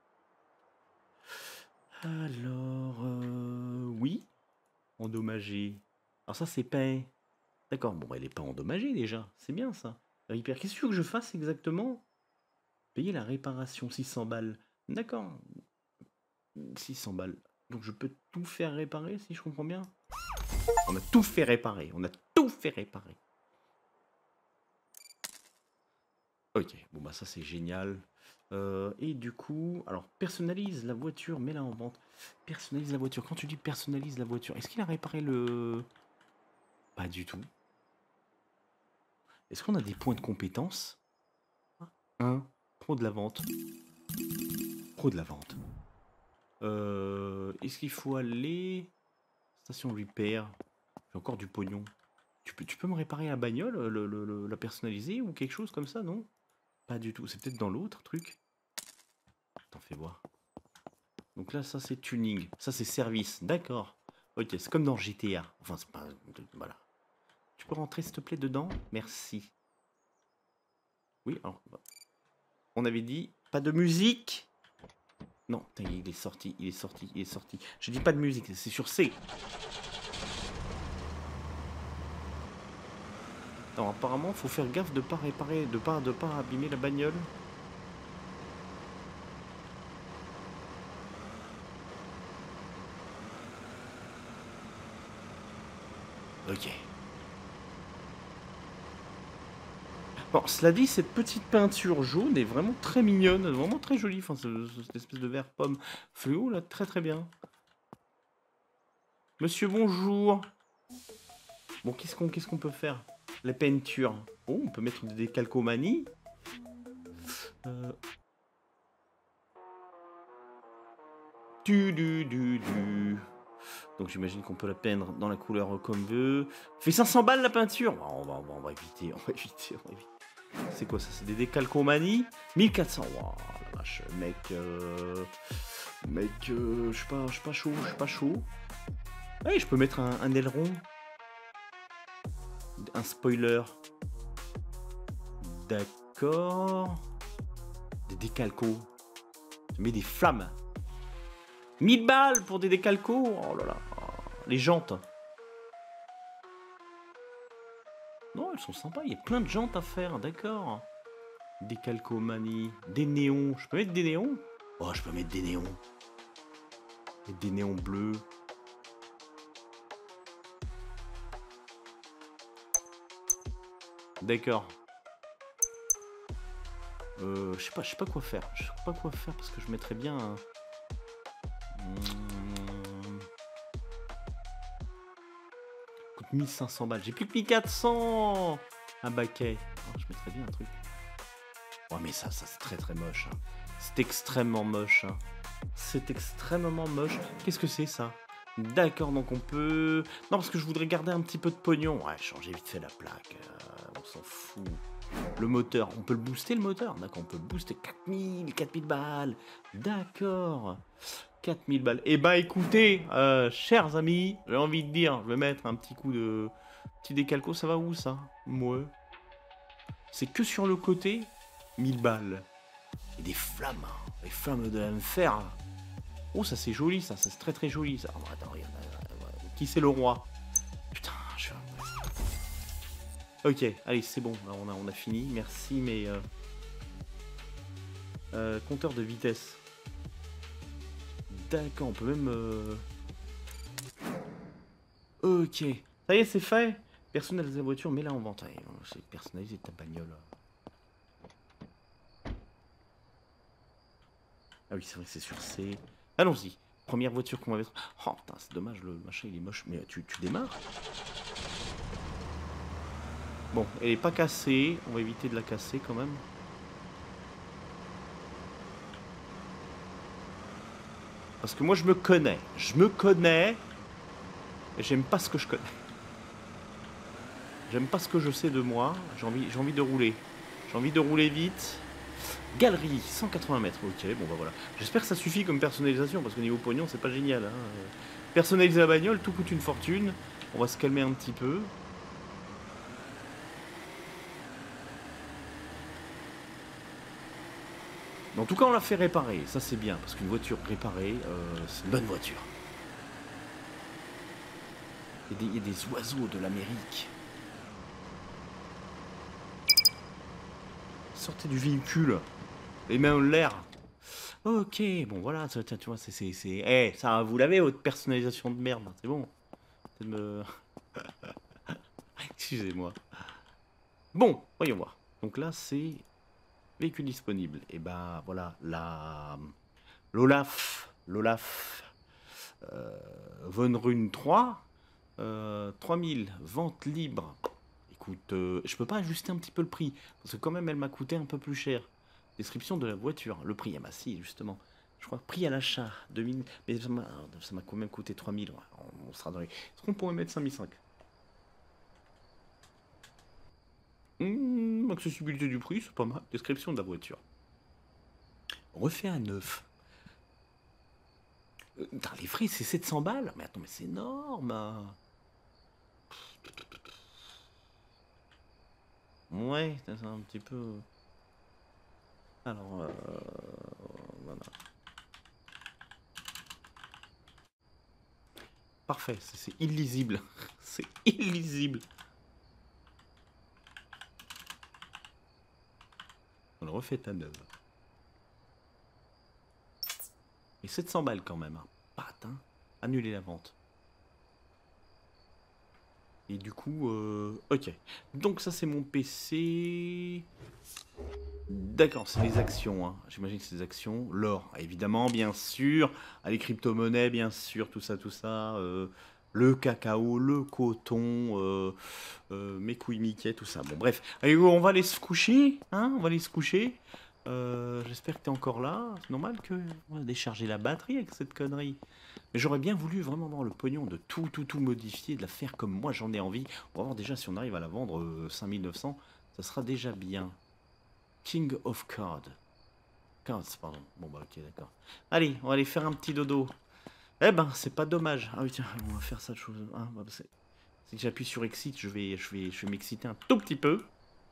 Alors, oui. Endommagée. Alors ça, c'est pas... D'accord, bon, elle n'est pas endommagée déjà. C'est bien ça. Repair. Qu'est-ce que tu veux que je fasse exactement? Payer la réparation, 600 balles. D'accord. 600 balles. Donc je peux tout faire réparer, si je comprends bien? On a tout fait réparer. On a tout fait réparer. Ok, bon bah ça c'est génial. Et du coup, alors personnalise la voiture, mets-la en vente. Personnalise la voiture. Quand tu dis personnalise la voiture, est-ce qu'il a réparé le... Pas du tout. Est-ce qu'on a des points de compétence? Pro de la vente. Pro de la vente. Est-ce qu'il faut aller... Station repair. J'ai encore du pognon. Tu peux me réparer la bagnole, la personnaliser ou quelque chose comme ça, non? Pas du tout. C'est peut-être dans l'autre truc. T'en fais voir. Donc là, ça c'est tuning. Ça c'est service. D'accord. Ok, c'est comme dans GTA. Enfin, c'est pas... Voilà. Tu peux rentrer s'il te plaît dedans? Merci. Oui, alors... On avait dit pas de musique. Non, il est sorti, il est sorti, il est sorti. Je dis pas de musique, c'est sur C. Alors apparemment, faut faire gaffe de pas réparer, de pas abîmer la bagnole. Ok. Bon, cela dit, cette petite peinture jaune est vraiment très mignonne, vraiment très jolie. Enfin, cette espèce de vert pomme fluo, là, très très bien. Monsieur, bonjour. Bon, qu'est-ce qu'on peut faire? La peinture. Oh, on peut mettre des calcomanies. Donc j'imagine qu'on peut la peindre dans la couleur comme veut. Fait 500 balles la peinture. Oh, on va éviter, on va éviter. C'est quoi ça? C'est des décalcomanies. 1400. Wow, la vache, mec, je suis pas chaud. Ouais, je peux mettre un aileron. Un spoiler. D'accord. Des décalcos. Je mets des flammes. 1000 balles pour des décalcos. Oh là là. Les jantes. Non, elles sont sympas. Il y a plein de jantes à faire. D'accord. Décalcomanie. Des néons. Je peux mettre des néons? Oh, je peux mettre des néons. Et des néons bleus. D'accord. Je sais pas quoi faire. Je sais pas quoi faire parce que je mettrais bien un... Coûte 1500 balles. J'ai plus que 1400. Un baquet. Oh, je mettrais bien un truc. Oh mais ça c'est très très moche. Hein. C'est extrêmement moche. Hein. C'est extrêmement moche. Qu'est-ce que c'est ça? D'accord, donc on peut... Non, parce que je voudrais garder un petit peu de pognon. Ouais, changer vite fait la plaque. On s'en fout. Le moteur, on peut le booster le moteur? D'accord, on peut le booster 4000 balles. D'accord. 4000 balles. Eh ben écoutez, chers amis, j'ai envie de dire, je vais mettre un petit coup de... Petit décalco, ça va où ça? Moi. C'est que sur le côté, 1000 balles. Et des flammes, hein. Les flammes de l'enfer. Oh, ça c'est joli, ça c'est très très joli ça. Oh, attends, regarde, qui c'est le roi? Putain, je... Ok, allez, c'est bon, là, on a fini, merci, mais... compteur de vitesse. D'accord, on peut même... Ok, ça y est, c'est fait. Personnaliser la voiture, mets-la en vente. C'est personnaliser ta bagnole. Ah oui, c'est vrai que c'est sur C. Allons-y. Première voiture qu'on va mettre. Oh putain, c'est dommage, le machin il est moche. Mais tu démarres? Bon, elle est pas cassée. On va éviter de la casser quand même. Parce que moi je me connais. Je me connais. Et j'aime pas ce que je connais. J'aime pas ce que je sais de moi. J'ai envie de rouler. J'ai envie de rouler vite. Galerie, 180 mètres. Ok, bon bah voilà. J'espère que ça suffit comme personnalisation, parce qu'au niveau pognon, c'est pas génial. Hein. Personnaliser la bagnole, tout coûte une fortune. On va se calmer un petit peu. En tout cas, on l'a fait réparer. Ça, c'est bien, parce qu'une voiture réparée, c'est une bonne voiture. Il y a des oiseaux de l'Amérique. Sortez du véhicule. Les mains en l'air. Ok, bon voilà, tu vois, c'est... Eh, ça, vous l'avez, votre personnalisation de merde, c'est bon. C'est de me... Excusez-moi. Bon, voyons voir. Donc là, c'est... Véhicule disponible. Et ben voilà, l'Olaf Von Rune 3, 3000, vente libre. Écoute, je peux pas ajuster un petit peu le prix, parce que quand même elle m'a coûté un peu plus cher. Description de la voiture, le prix, ah bah si, justement. Je crois prix à l'achat, 2000, mais ça m'a quand même coûté 3000, ouais, on sera dans les... Est-ce qu'on pourrait mettre 5005? Accessibilité du prix, c'est pas mal. Description de la voiture. Refait à neuf. Dans les frais, c'est 700 balles. Mais attends, mais c'est énorme. Ouais, c'est un petit peu... Alors, voilà. Parfait, c'est illisible. C'est illisible. On le refait à neuf. Et 700 balles quand même. Hein. Patin. Annuler la vente. Et du coup, ok. Donc ça c'est mon PC. D'accord, c'est les actions. Hein. J'imagine que c'est les actions. L'or, évidemment, bien sûr. Ah, les crypto-monnaies, bien sûr, tout ça, tout ça. Le cacao, le coton, mes couilles Mickey, tout ça. Bon, bref. Allez, on va aller se coucher. Hein, on va aller se coucher. J'espère que tu es encore là. C'est normal que on va décharger la batterie avec cette connerie. Mais j'aurais bien voulu vraiment avoir le pognon de tout modifier, de la faire comme moi j'en ai envie. On va voir déjà si on arrive à la vendre 5900. Ça sera déjà bien. King of Cards. Cards, pardon. Bon bah ok, d'accord. Allez, on va aller faire un petit dodo. Eh ben, c'est pas dommage. Ah oui, tiens, on va faire ça de chose. Ah, bah, c'est que j'appuie sur Exit, je vais m'exciter un tout petit peu.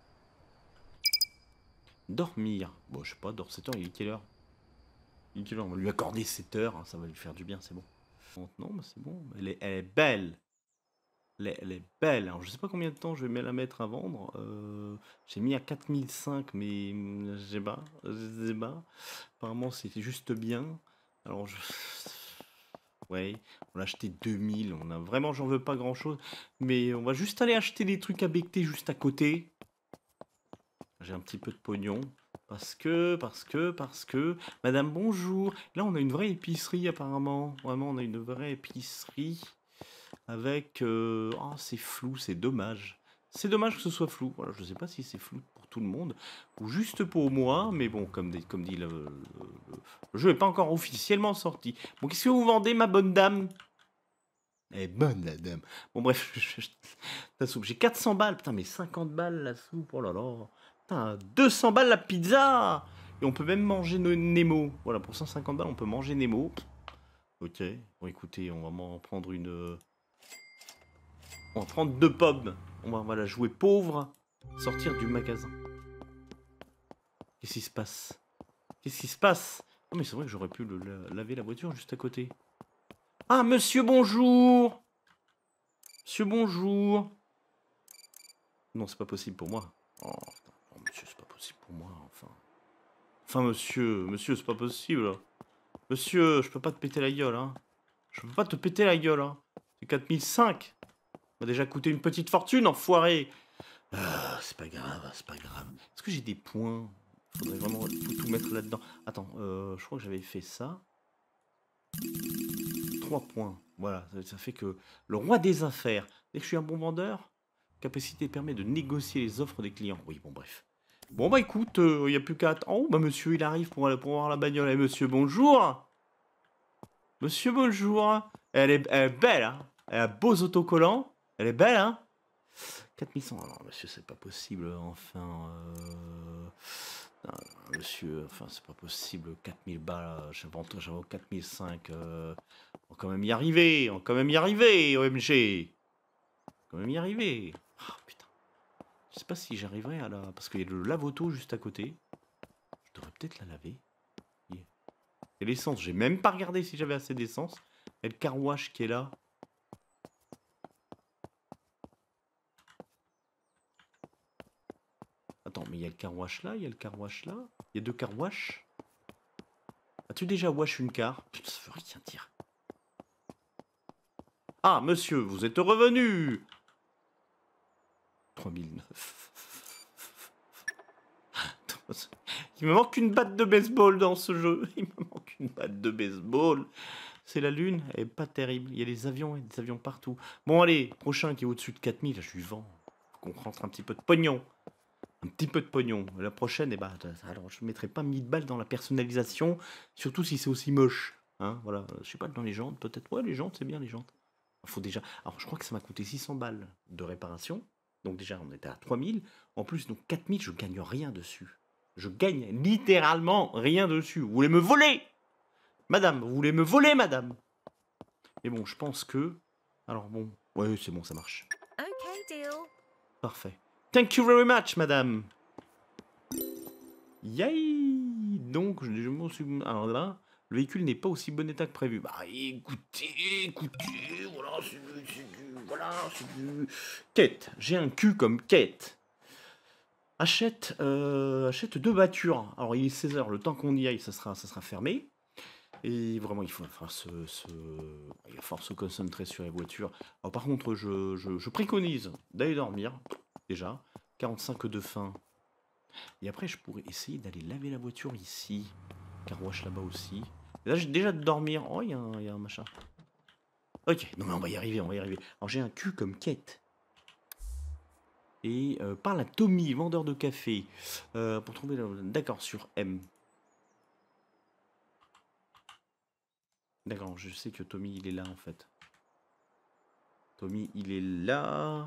Dormir. Bon, je sais pas, dors 7 heures, il est quelle heure? Il est quelle heure? On va lui accorder 7 heures, hein, ça va lui faire du bien, c'est bon. Non, bah c'est bon, elle est belle. Elle est belle. Alors, je sais pas combien de temps je vais la mettre à vendre. J'ai mis à 4005, mais je sais pas. Apparemment, c'était juste bien. Alors, ouais, on a acheté 2000. On a vraiment, j'en veux pas grand chose. Mais on va juste aller acheter des trucs à becter juste à côté. J'ai un petit peu de pognon. Parce que... Madame, bonjour. Là, on a une vraie épicerie, apparemment. Vraiment, on a une vraie épicerie. Avec... Oh, c'est flou, c'est dommage. C'est dommage que ce soit flou. Voilà, je sais pas si c'est flou pour tout le monde. Ou juste pour moi. Mais bon, comme dit le jeu n'est pas encore officiellement sorti. Bon, qu'est-ce que vous vendez, ma bonne dame? Elle est bonne, la dame. Bon, bref, la soupe. J'ai 400 balles. Putain, mais 50 balles, la soupe. Oh là là. Putain, 200 balles, la pizza. Et on peut même manger Nemo. Voilà, pour 150 balles, on peut manger Nemo. Ok. Bon, écoutez, on va en prendre une... On va prendre 2 pommes. On va la jouer pauvre. Sortir du magasin. Qu'est-ce qui se passe? Qu'est-ce qui se passe? Oh, mais c'est vrai que j'aurais pu laver la voiture juste à côté. Ah, monsieur, bonjour. Monsieur, bonjour. Non, c'est pas possible pour moi. Oh, putain. Oh, monsieur, c'est pas possible pour moi, enfin. Enfin, monsieur, c'est pas possible. Monsieur, je peux pas te péter la gueule, hein. Je peux pas te péter la gueule, hein. C'est 4005. Ça m'a déjà coûté une petite fortune, enfoiré. Ah, c'est pas grave, c'est pas grave. Est-ce que j'ai des points? Faudrait vraiment tout mettre là-dedans. Attends, je crois que j'avais fait ça. 3 points. Voilà, ça fait que le roi des affaires. Dès que je suis un bon vendeur, capacité permet de négocier les offres des clients. Oui, bon, bref. Bon, bah écoute, il n'y a plus qu'à attendre. Oh, bah monsieur, il arrive pour voir la bagnole. Et monsieur, bonjour. Monsieur, bonjour. Elle est belle, hein. Elle a beaux autocollants. Elle est belle, hein. 4100. Alors, monsieur, c'est pas possible. Enfin, non, monsieur, enfin, c'est pas possible. 4000 balles. J'avais 4005. On va quand même y arriver. On va quand même y arriver, OMG. On va quand même y arriver. Oh, putain. Je sais pas si j'arriverai à la... Parce qu'il y a le lave-auto juste à côté. Je devrais peut-être la laver. Et l'essence, j'ai même pas regardé si j'avais assez d'essence. Et le car wash qui est là. Attends, mais il y a le car wash là, il y a le car wash là. Il y a 2 car wash. As-tu déjà wash une car? Putain, ça veut rien dire. Ah, monsieur, vous êtes revenu. 3009. Il me manque une batte de baseball dans ce jeu. Il me manque une batte de baseball. C'est la lune, elle est pas terrible. Il y a des avions partout. Bon, allez, prochain qui est au-dessus de 4000, je suis vent. Faut qu'on rentre un petit peu de pognon. Un petit peu de pognon. La prochaine, eh ben, alors je ne mettrai pas 1000 balles dans la personnalisation, surtout si c'est aussi moche. Hein, voilà. Je sais pas, dans les jantes, peut-être. Ouais, les jantes, c'est bien les jantes. Faut déjà. Alors, je crois que ça m'a coûté 600 balles de réparation. Donc, déjà, on était à 3000. En plus, donc 4000, je gagne rien dessus. Je gagne littéralement rien dessus. Vous voulez me voler? Madame, vous voulez me voler, madame? Et bon, je pense que... Alors bon, ouais, c'est bon, ça marche. Okay, deal. Parfait. Thank you very much, madame. Yay! Donc, je m'en suis... Alors là, le véhicule n'est pas aussi bon état que prévu. Bah, écoutez, voilà, c'est du... Quête. J'ai un cul comme quête. Achète 2 voitures. Alors, il est 16h, le temps qu'on y aille, ça sera fermé. Et vraiment, il va falloir se concentrer sur les voitures. Alors, par contre, je préconise d'aller dormir, déjà. 45 de faim. Et après, je pourrais essayer d'aller laver la voiture ici. Car wash là-bas aussi. Et là, j'ai déjà de dormir. Oh, il y a un machin. Ok, non mais on va y arriver, Alors, j'ai un cul comme quête. Et parle à Tommy, vendeur de café. Pour trouver... D'accord, sur M. D'accord, je sais que Tommy, il est là, en fait. Tommy, il est là.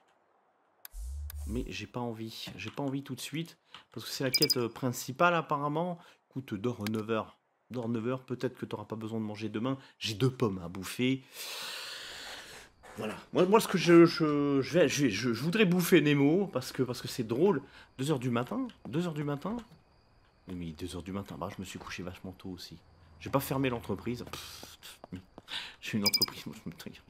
Mais j'ai pas envie. J'ai pas envie tout de suite. Parce que c'est la quête principale, apparemment. Écoute, dors 9h. Dors 9h, peut-être que tu n'auras pas besoin de manger demain. J'ai 2 pommes à bouffer. Voilà. Moi ce que je voudrais bouffer Nemo, parce que c'est drôle. 2h du matin. 2h du matin. Mais 2h du matin, bah, je me suis couché vachement tôt aussi. J'ai pas fermé l'entreprise. J'ai une entreprise, moi je me trahis.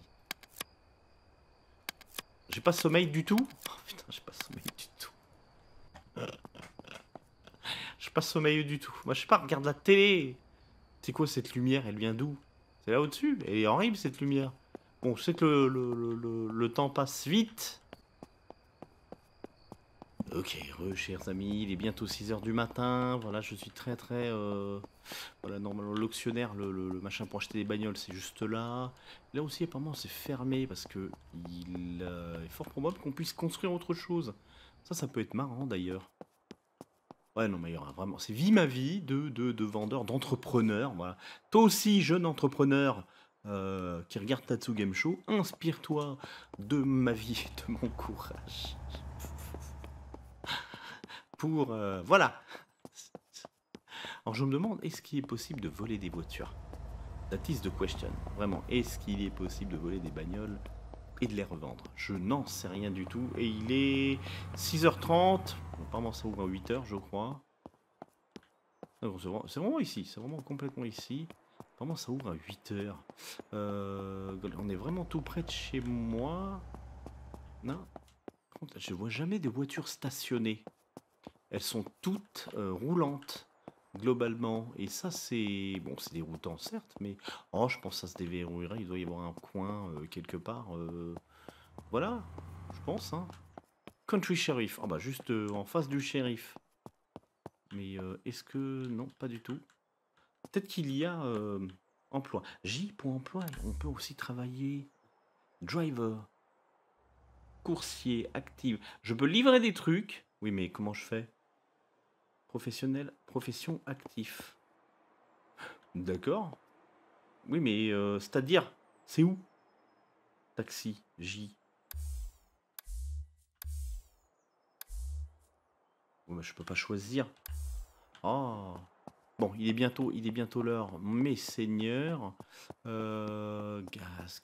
J'ai pas sommeil du tout. Oh putain, j'ai pas sommeil du tout. J'ai pas sommeil du tout. Moi je sais pas, regarde la télé. C'est quoi cette lumière? Elle vient d'où? C'est là au-dessus. Elle est horrible cette lumière. Bon, je sais que le temps passe vite. Ok, chers amis, il est bientôt 6h du matin. Voilà, je suis très... Voilà, normalement, l'auctionnaire, le machin pour acheter des bagnoles, c'est juste là. Là aussi, apparemment, c'est fermé parce que il est fort probable qu'on puisse construire autre chose. Ça peut être marrant, d'ailleurs. Ouais, non, mais il y aura vraiment... C'est vie ma vie de vendeur, d'entrepreneur. Voilà. Toi aussi, jeune entrepreneur qui regarde Tatsu Game Show, inspire-toi de ma vie et de mon courage. Pour... voilà. Alors je me demande, est-ce qu'il est possible de voler des voitures? That is the question. Vraiment, est-ce qu'il est possible de voler des bagnoles et de les revendre? Je n'en sais rien du tout. Et il est 6h30. Apparemment ça ouvre à 8h, je crois. C'est vraiment ici. C'est vraiment complètement ici. Apparemment ça ouvre à 8h. On est vraiment tout près de chez moi. Non. Par contre, je vois jamais de voitures stationnées. Elles sont toutes roulantes, globalement. Et ça, c'est... Bon, c'est déroutant, certes, mais... Oh, je pense que ça se déverrouillerait. Il doit y avoir un coin, quelque part. Voilà, je pense, hein. Country Sheriff. Ah bah, juste en face du shérif. Mais est-ce que... Non, pas du tout. Peut-être qu'il y a... emploi. J pour emploi. On peut aussi travailler... Driver. Coursier, active. Je peux livrer des trucs. Oui, mais comment je fais? Professionnel, profession actif. D'accord. Oui, mais c'est-à-dire, c'est où? Taxi, J. Bon, bah, je peux pas choisir. Oh. Bon, il est bientôt l'heure, mes seigneurs. Gaz.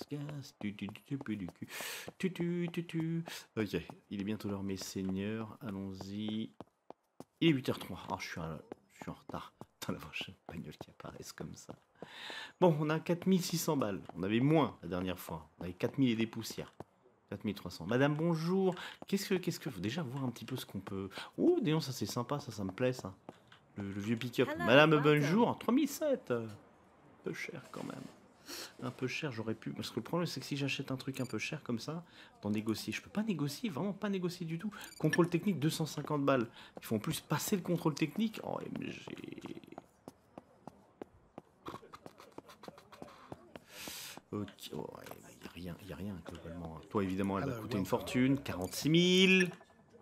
Ok, il est bientôt l'heure, mes seigneurs. Allons-y. Il est 8h03. Oh, je suis en retard. Dans la prochaine bagnole qui apparaissent comme ça. Bon, on a 4600 balles. On avait moins la dernière fois. On avait 4000 et des poussières. 4300. Madame, bonjour. Qu'est-ce que... Faut déjà voir un petit peu ce qu'on peut... Oh, dis donc, ça c'est sympa, ça me plaît, ça. Le vieux pick-up. Hello, Madame, welcome. bonjour. 3007. Peu cher, quand même. Un peu cher, j'aurais pu. Parce que le problème, c'est que si j'achète un truc un peu cher comme ça, d'en négocier, je peux pas négocier, vraiment pas négocier du tout. Contrôle technique, 250 balles. Il faut en plus passer le contrôle technique. Oh, MG. Ok, oh, ouais, y a rien globalement. Toi, évidemment, elle va coûter une fortune, 46 000.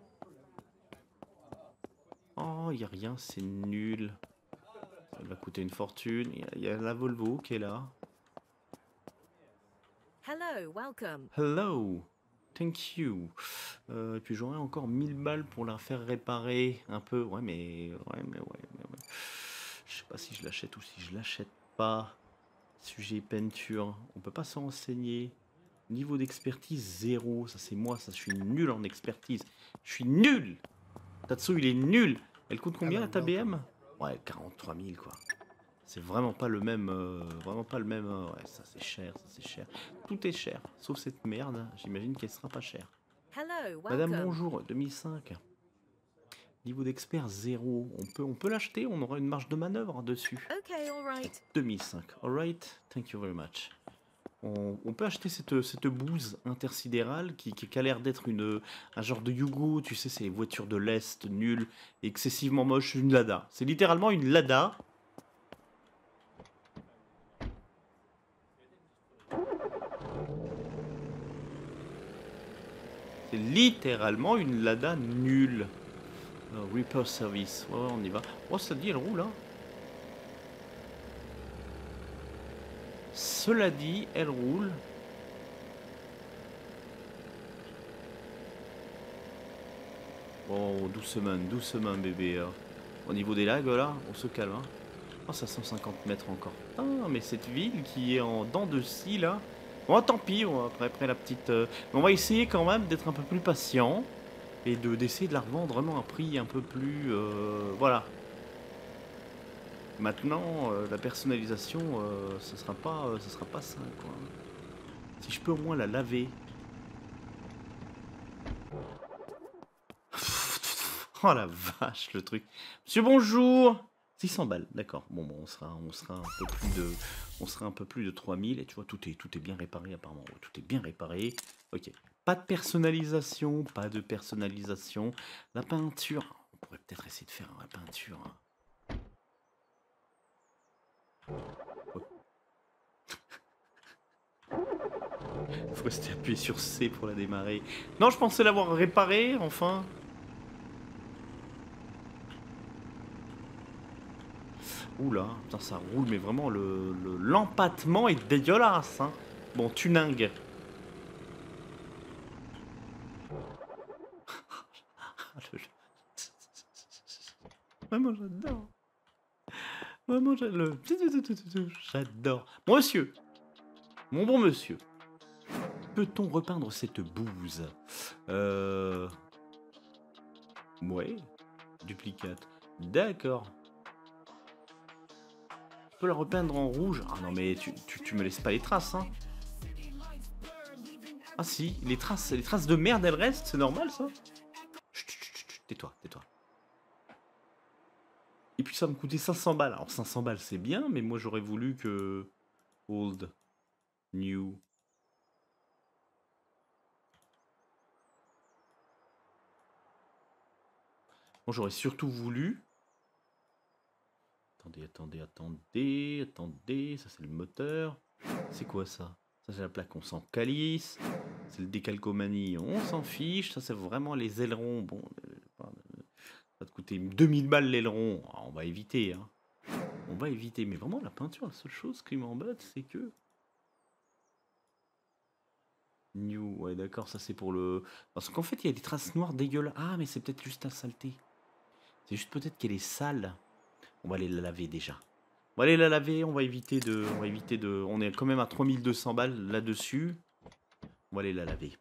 Oh, y a rien, c'est nul. Elle va coûter une fortune. Il y a la Volvo qui est là. Hello, welcome. Hello, thank you. Et puis j'aurais encore 1000 balles pour la faire réparer un peu. Ouais, mais. Je sais pas si je l'achète ou si je l'achète pas. Sujet peinture, on peut pas s'en renseigner. Niveau d'expertise, 0. Ça, c'est moi, ça, je suis nul en expertise. Je suis nul. Tatsu, il est nul. Elle coûte combien, la ta BM? Ouais, 43 000, quoi. C'est vraiment pas le même. Ouais, ça, c'est cher, ça, c'est cher. Tout est cher, sauf cette merde. J'imagine qu'elle sera pas chère. Hello, Madame, welcome. bonjour, 2005. Niveau d'expert, 0. On peut l'acheter, on aura une marge de manœuvre dessus. Okay, all right. 2005. Alright, thank you very much. On peut acheter cette bouse intersidérale qui a l'air d'être un genre de Yugo, tu sais, c'est les voitures de l'Est, nulles, excessivement moches, une Lada. C'est littéralement une Lada. C'est littéralement une Lada nulle. Repair service, ouais, on y va. Oh, ça dit, elle roule, hein. Cela dit, elle roule. Bon, doucement, bébé. Au niveau des lags, là, on se calme. Hein. Oh, ça 150 mètres encore. Ah, mais cette ville qui est en dents de scie, là. Bon, tant pis, après la petite... On va essayer quand même d'être un peu plus patient. Et d'essayer de la revendre vraiment à un prix un peu plus... voilà. Maintenant, la personnalisation, ce sera pas ça, quoi. Si je peux au moins la laver. Oh la vache, le truc. Monsieur, bonjour. 600 balles, d'accord. Bon, on sera un peu plus de 3000. Et tu vois, tout est bien réparé, apparemment. Ouais, tout est bien réparé. Ok. Pas de personnalisation, La peinture. On pourrait peut-être essayer de faire la peinture. Faut rester appuyé sur C pour la démarrer. Non, je pensais l'avoir réparé, enfin. Oula, putain, ça roule, mais vraiment, l'empattement est dégueulasse. Hein. Bon, tuning. Vraiment, j'adore. Vraiment, j'adore. Monsieur, mon bon monsieur, peut-on repeindre cette bouse? Ouais, duplicate. D'accord. Je peux la repeindre en rouge? Ah non, mais tu me laisses pas les traces, hein. Ah si, les traces de merde, elles restent, c'est normal, ça. Chut, tais-toi. Et puis ça me coûtait 500 balles. Alors 500 balles, c'est bien, mais moi j'aurais voulu que... Old, new... Moi j'aurais surtout voulu... Attendez, ça c'est le moteur. C'est quoi ça? Ça c'est la plaque, on s'en calisse. C'est le décalcomanie, on s'en fiche. Ça c'est vraiment les ailerons. Bon, ça va te coûter 2000 balles l'aileron. On va éviter, hein. On va éviter, mais vraiment la peinture, la seule chose qui m'embête, c'est que... New, ouais d'accord, ça c'est pour le... Parce qu'en fait il y a des traces noires dégueulasses. Ah mais c'est peut-être juste la saleté. C'est juste peut-être qu'elle est sale. On va aller la laver déjà. On va aller la laver, on va éviter de... On est quand même à 3200 balles là-dessus. On va aller la laver.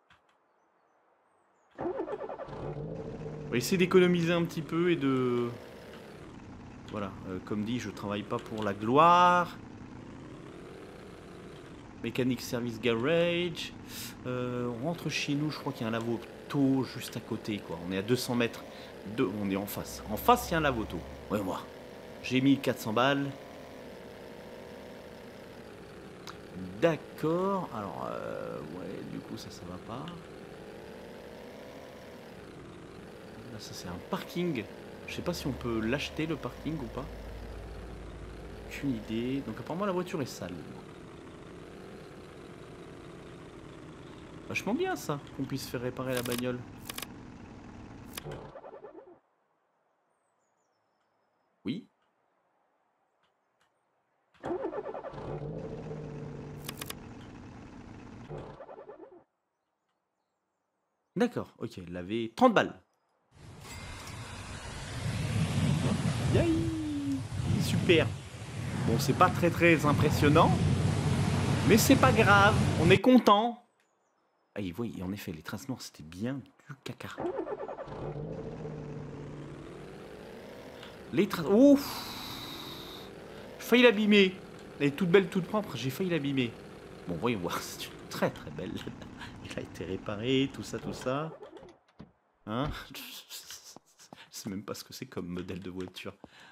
On va essayer d'économiser un petit peu et de... Voilà, comme dit, je travaille pas pour la gloire. Mécanique service garage. On rentre chez nous, je crois qu'il y a un lavo-auto juste à côté, quoi. On est à 200 mètres. On est en face. En face, il y a un lavo-auto. Ouais, moi. J'ai mis 400 balles. D'accord. Alors, ouais, du coup, ça va pas. Là, ça, c'est un parking. Je sais pas si on peut l'acheter, le parking, ou pas. Aucune idée. Donc, apparemment, la voiture est sale. Vachement bien, ça, qu'on puisse faire réparer la bagnole. Oui. D'accord, ok, elle avait 30 balles. Yay! Super. Bon, c'est pas très impressionnant, mais c'est pas grave, on est content. Ah, et oui, en effet, les traces noires, c'était bien du caca. Les traces... Ouf! J'ai failli l'abîmer. Elle est toute belle, toute propre, j'ai failli l'abîmer. Bon, voyons voir, c'est une très belle. Elle a été réparée, tout ça. Hein? Je sais même pas ce que c'est comme modèle de voiture.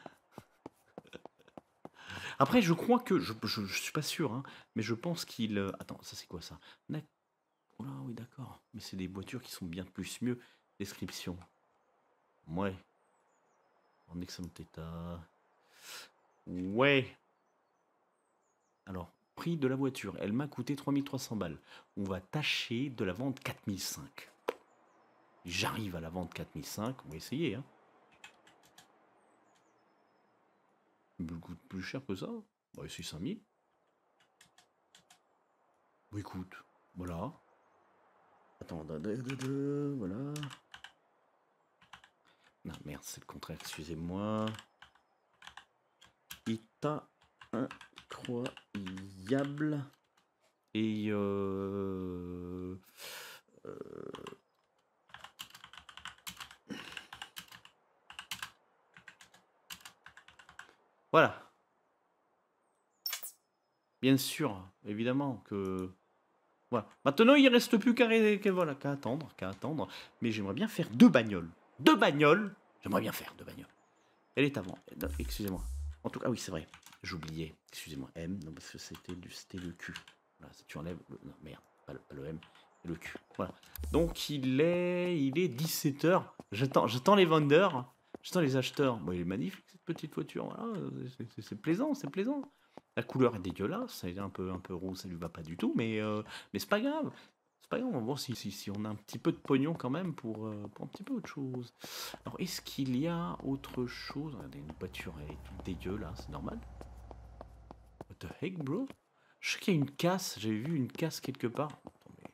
Après, je crois que... Je suis pas sûr, hein, mais je pense qu'il... Attends, ça c'est quoi ça? Oh là, oui, d'accord. Mais c'est des voitures qui sont bien plus mieux. Description. Ouais. En excellent état. Ouais. Alors, prix de la voiture. Elle m'a coûté 3300 balles. On va tâcher de la vendre 4005. J'arrive à la vendre 4005. On va essayer, hein. Elle coûte plus cher que ça. Bah, c'est 5000. Bon, écoute. Voilà. Attends, voilà. Non, merde, c'est le contraire, excusez-moi. État incroyable. Et voilà. Bien sûr, évidemment que... Voilà. Maintenant, il ne reste plus qu'à voilà, qu'à attendre. Mais j'aimerais bien faire 2 bagnoles. 2 bagnoles. J'aimerais bien faire 2 bagnoles. Elle est avant. Excusez-moi. En tout cas, oui, c'est vrai. J'oubliais. Excusez-moi. M. Non, parce que c'était le Q. Voilà, si tu enlèves... Non, merde. Pas le M. Et le Q. Voilà. Donc, il est 17h. J'attends les vendeurs. J'attends les acheteurs. Bon, il est magnifique, cette petite voiture. Voilà. C'est plaisant, c'est plaisant. La couleur est dégueulasse, ça est un peu rouge, ça lui va pas du tout, mais c'est pas grave. C'est pas grave, on va voir si on a un petit peu de pognon quand même pour un petit peu autre chose. Alors, est-ce qu'il y a autre chose? Regardez, une voiture, elle est toute dégueu là, c'est normal. What the heck, bro? Je sais qu'il y a une casse, j'avais vu une casse quelque part. Attendez.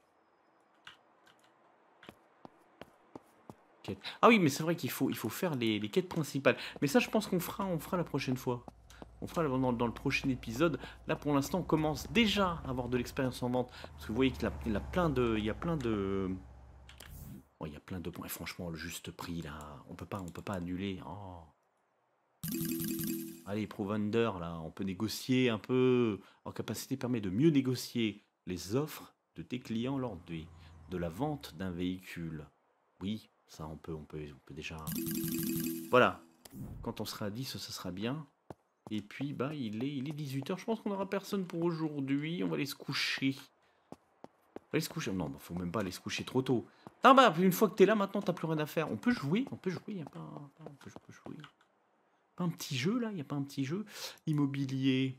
Ah oui, mais c'est vrai qu'il faut faire les quêtes principales. Mais ça, je pense qu'on fera la prochaine fois. On fera dans le prochain épisode. Là, pour l'instant, on commence déjà à avoir de l'expérience en vente. Parce que vous voyez qu'il y a plein de... Il y a plein de points. Et franchement, le juste prix, là, on peut pas annuler. Oh. Allez, ProVender, là, on peut négocier un peu. En capacité permet de mieux négocier les offres de tes clients lors de la vente d'un véhicule. Oui, ça, on peut déjà... Voilà. Quand on sera à 10, ça sera bien. Et puis, bah, il est 18h. Je pense qu'on n'aura personne pour aujourd'hui. On va aller se coucher. Non, bah, faut même pas aller se coucher trop tôt. Ah bah, une fois que t'es là, maintenant, t'as plus rien à faire. On peut jouer. On peut jouer. On peut jouer. Pas un petit jeu, là? Il n'y a pas un petit jeu? Immobilier.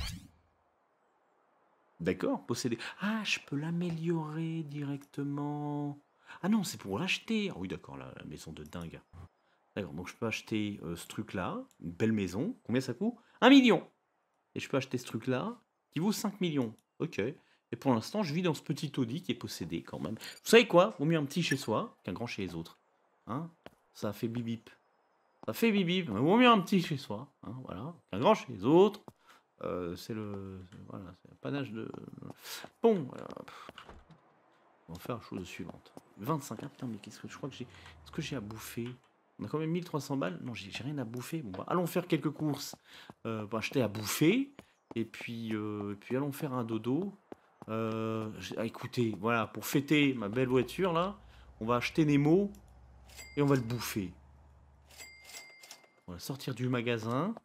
D'accord, posséder. Ah, je peux l'améliorer directement. Ah non, c'est pour l'acheter. Ah oui, d'accord, la maison de dingue. D'accord, donc je peux acheter ce truc-là, une belle maison. Combien ça coûte? 1 million. Et je peux acheter ce truc-là, qui vaut 5 millions. Ok. Et pour l'instant, je vis dans ce petit Audi qui est possédé quand même. Vous savez quoi? Vaut mieux un petit chez soi qu'un grand chez les autres. Hein? Ça fait bip bip. Ça fait bip bip. Mais vaut mieux un petit chez soi. Hein, voilà. Qu'un grand chez les autres. C'est le panache de... Bon, on va faire la chose suivante. 25. Ah putain, mais qu'est-ce que je crois que j'ai... Est-ce que j'ai à bouffer? On a quand même 1300 balles. Non, j'ai rien à bouffer. Bon, bah, allons faire quelques courses pour acheter à bouffer. Et puis allons faire un dodo. Écoutez, voilà, pour fêter ma belle voiture, là, on va acheter Nemo et on va le bouffer. On va sortir du magasin.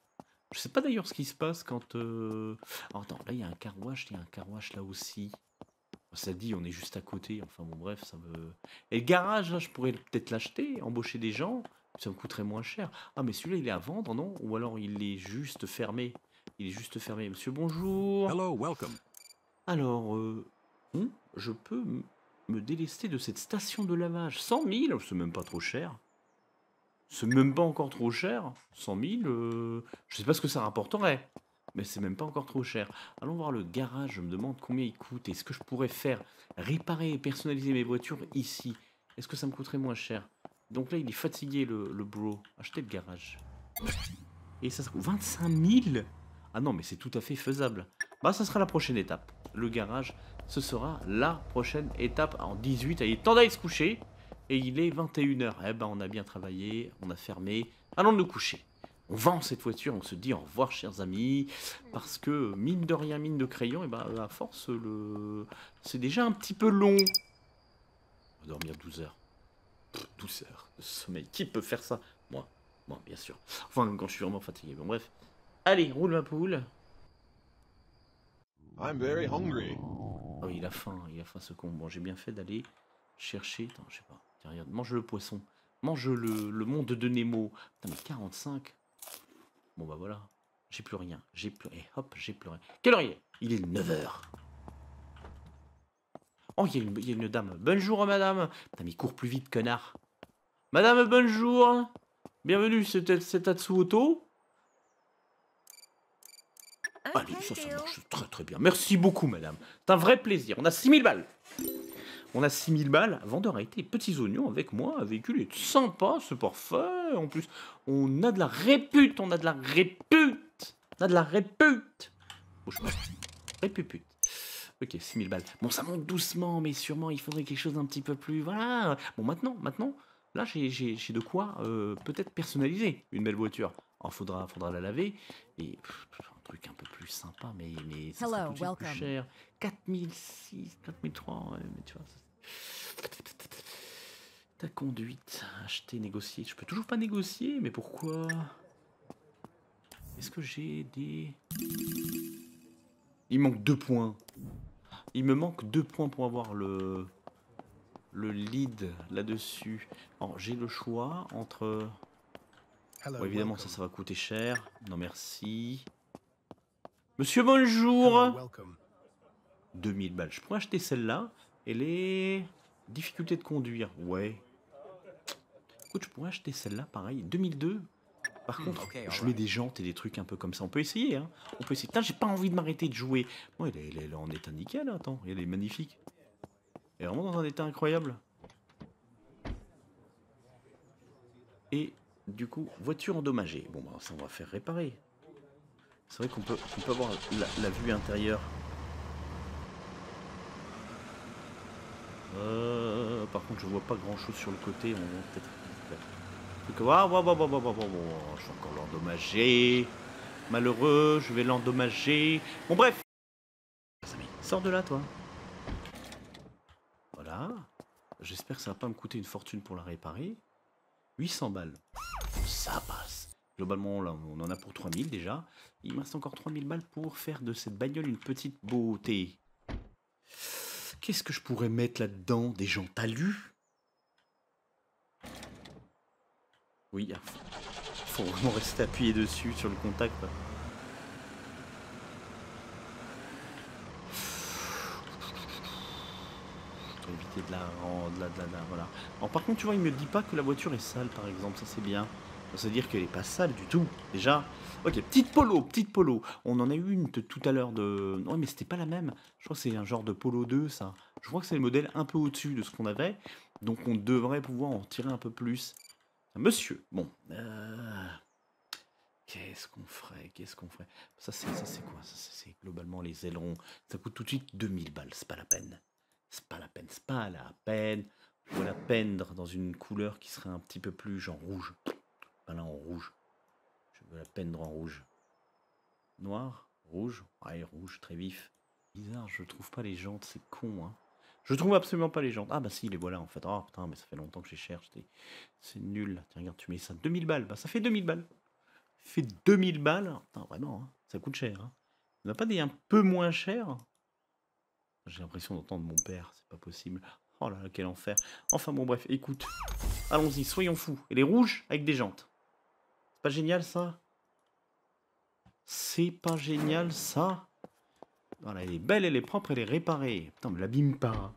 Je sais pas d'ailleurs ce qui se passe quand... Alors, attends, là il y a un car wash, il y a un car wash là aussi. Ça dit, on est juste à côté. Enfin bon, bref, ça me... Et le garage, là, je pourrais peut-être l'acheter, embaucher des gens. Ça me coûterait moins cher. Ah, mais celui-là, il est à vendre, non? Ou alors il est juste fermé. Il est juste fermé. Monsieur, bonjour. Hello, welcome. Alors, je peux me délester de cette station de lavage. 100 000, c'est même pas trop cher. C'est même pas encore trop cher. 100 000, je sais pas ce que ça rapporterait. Mais c'est même pas encore trop cher. Allons voir le garage, je me demande combien il coûte. Est-ce que je pourrais faire réparer et personnaliser mes voitures ici? Est-ce que ça me coûterait moins cher? Donc là, il est fatigué, le bro. Achetez le garage. Et ça se coûte 25 000? Ah non, mais c'est tout à fait faisable. Bah, ça sera la prochaine étape. Le garage, ce sera la prochaine étape en 18. Il est temps d'aller se coucher. Et il est 21 h. Eh ben, on a bien travaillé, on a fermé. Allons nous coucher. On vend cette voiture, on se dit au revoir, chers amis. Parce que, mine de rien, mine de crayon, et ben, à force, c'est déjà un petit peu long. On va dormir 12 heures. 12 heures de sommeil. Qui peut faire ça? Moi, bien sûr. Enfin, quand je suis vraiment fatigué. Bon, bref. Allez, roule ma poule. I'm very hungry. Oh, il a faim ce con. Bon, j'ai bien fait d'aller chercher. Attends, je sais pas. Tiens, regarde, mange le poisson. Mange le monde de Nemo. Putain, mais 45. Bon, bah voilà. J'ai plus rien. Et hop, j'ai plus rien. Quelle heure il est? Il est 9 h. Oh, il y a une dame. Bonjour, madame. Putain, mais il court plus vite, connard. Madame, bonjour. Bienvenue, c'est Tatsuoto. Allez, Okay, ça deal. marche très très bien. Merci beaucoup, madame. C'est un vrai plaisir. On a 6000 balles. On a 6000 balles. Vendeur a été petits oignons avec moi. Un véhicule est sympa, c'est parfait. En plus, on a de la répute. On a de la répute. On a de la répute. Bouge pas. Répupute. Ok, 6000 balles. Bon, ça monte doucement, mais sûrement, il faudrait quelque chose d'un petit peu plus... Voilà. Bon, maintenant, là, j'ai de quoi peut-être personnaliser une belle voiture. Alors, faudra la laver. Et un truc un peu plus sympa, mais ça sera Hello, tout de suite plus welcome. cher. 4006, 4003, ouais, mais tu vois... Ta conduite, acheter, négocier. Je peux toujours pas négocier, mais pourquoi? Est-ce que j'ai des... Il manque 2 points. Il me manque 2 points pour avoir le lead là-dessus. Alors, j'ai le choix entre... Bon, évidemment, ça va coûter cher. Non, merci. Monsieur, bonjour. 2000 balles. Je pourrais acheter celle-là. Et les difficultés de conduire. Ouais. Écoute, je pourrais acheter celle-là, pareil. 2002. Par contre, je mets des jantes et des trucs un peu comme ça. On peut essayer, hein. On peut essayer. Putain, j'ai pas envie de m'arrêter de jouer. Bon, elle est en état nickel, attends. Elle est magnifique. Elle est vraiment dans un état incroyable. Et du coup, voiture endommagée. Bon, bah, ça, on va faire réparer. C'est vrai qu'on peut avoir la vue intérieure. Par contre, je vois pas grand chose sur le côté. On va peut-être. Je vais encore l'endommager. Malheureux, je vais l'endommager. Bon, bref. Sors de là, toi. Voilà. J'espère que ça va pas me coûter une fortune pour la réparer. 800 balles. Ça passe. Globalement, là, on en a pour 3000 déjà. Il me reste encore 3000 balles pour faire de cette bagnole une petite beauté. Qu'est-ce que je pourrais mettre là-dedans? Des gens talus? Oui, faut vraiment rester appuyé dessus sur le contact. Pour éviter de la voilà. Alors par contre, tu vois, il me dit pas que la voiture est sale, par exemple. Ça, c'est bien. Ça veut dire qu'elle est pas sale du tout. Déjà. Ok, petite polo. On en a eu une tout à l'heure de... Ouais, mais c'était pas la même. Je crois que c'est un genre de Polo 2, ça. Je crois que c'est le modèle un peu au-dessus de ce qu'on avait. Donc on devrait pouvoir en tirer un peu plus. Monsieur, bon. Qu'est-ce qu'on ferait? Ça, c'est quoi? Ça, c'est globalement les ailerons. Ça coûte tout de suite 2000 balles. C'est pas la peine. Je vais la peindre dans une couleur qui serait un petit peu plus genre rouge. Voilà, en rouge. Je veux la peindre en rouge. Noir, rouge. Ouais, rouge, très vif. Bizarre, je trouve pas les jantes, c'est con, hein. Je trouve absolument pas les jantes. Ah bah si, les voilà en fait. Oh putain, mais ça fait longtemps que je les cherche. C'est nul. Tiens, regarde, tu mets ça 2000 balles. Bah ça fait 2000 balles. fait 2000 balles. Putain, vraiment, hein, ça coûte cher. Hein. On n'a pas des un peu moins cher? J'ai l'impression d'entendre mon père, c'est pas possible. Oh là là, quel enfer. Enfin bon, bref, écoute. Allons-y, soyons fous. Elle est rouge avec des jantes. C'est pas génial ça? C'est pas génial ça? Voilà, elle est belle, elle est propre, elle est réparée. Putain, me l'abîme pas.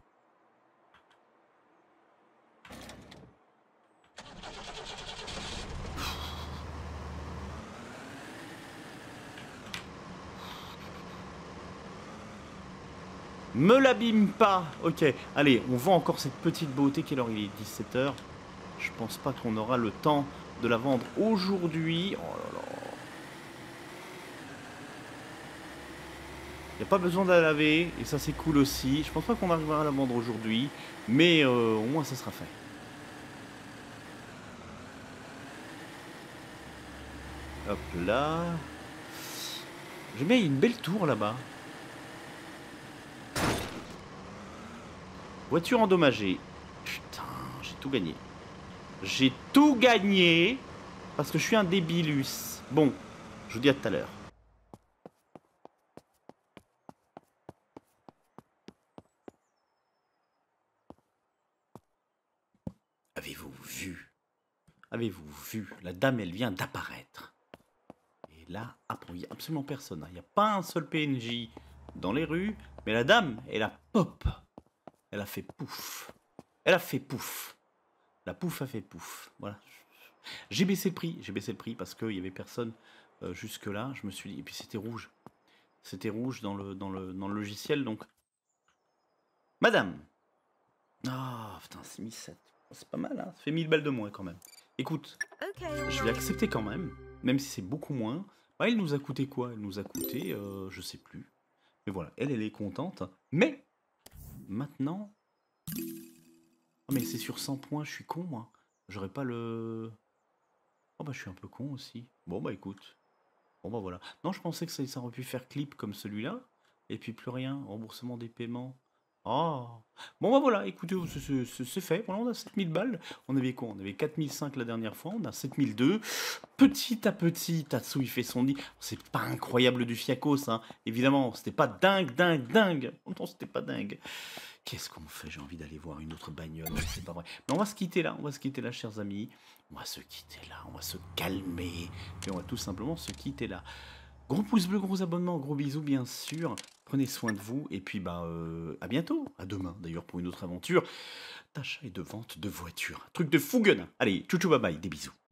Me l'abîme pas. Ok, allez, on vend encore cette petite beauté. Quelle heure il est? 17 h. Je pense pas qu'on aura le temps de la vendre aujourd'hui. Oh là là. Il n'y a pas besoin de la laver, et ça c'est cool aussi. Je pense pas qu'on arrivera à la vendre aujourd'hui, mais au moins ça sera fait. Hop là. J'aime bien, il y a une belle tour là-bas. Voiture endommagée. Putain, j'ai tout gagné. J'ai tout gagné parce que je suis un débilus. Bon, je vous dis à tout à l'heure. Avez-vous vu? Avez-vous vu? La dame, elle vient d'apparaître. Et là, il n'y a absolument personne. Il n'y a pas un seul PNJ dans les rues. Mais la dame, elle a pop. Elle a fait pouf. Elle a fait pouf. La pouf a fait pouf. Voilà. J'ai baissé le prix. J'ai baissé le prix parce qu'il n'y avait personne jusque-là. Je me suis dit... Et puis c'était rouge. C'était rouge dans le logiciel. Donc... Madame. Ah, putain, c'est 1007. C'est pas mal, hein. Ça fait 1000 balles de moins quand même. Écoute, Okay, all je vais right. accepter quand même. Même si c'est beaucoup moins. Bah, elle nous a coûté quoi? Elle nous a coûté... je sais plus. Mais voilà, elle est contente. Mais... Maintenant... Oh mais c'est sur 100 points, je suis con moi. J'aurais pas le... Oh bah je suis un peu con aussi. Bon bah écoute. Bon bah voilà. Non, je pensais que ça aurait pu faire clip comme celui-là. Et puis plus rien, remboursement des paiements. Oh. Bon bah voilà, écoutez, c'est fait. Voilà, on a 7000 balles. On avait quoi? On avait 4005 la dernière fois, on a 7002. Petit à petit, Tatsu il fait son nid. C'est pas incroyable du fiacos, hein. Évidemment, c'était pas dingue. Non, c'était pas dingue. Qu'est-ce qu'on fait? J'ai envie d'aller voir une autre bagnole. C'est pas vrai. Mais on va se quitter là, chers amis. On va se quitter là, on va se calmer. Et on va tout simplement se quitter là. Gros pouce bleu, gros abonnement, gros bisous bien sûr. Prenez soin de vous. Et puis bah à bientôt. À demain d'ailleurs pour une autre aventure d'achat et de vente de voitures. Un truc de fougueune. Allez, tchou bye bye, des bisous.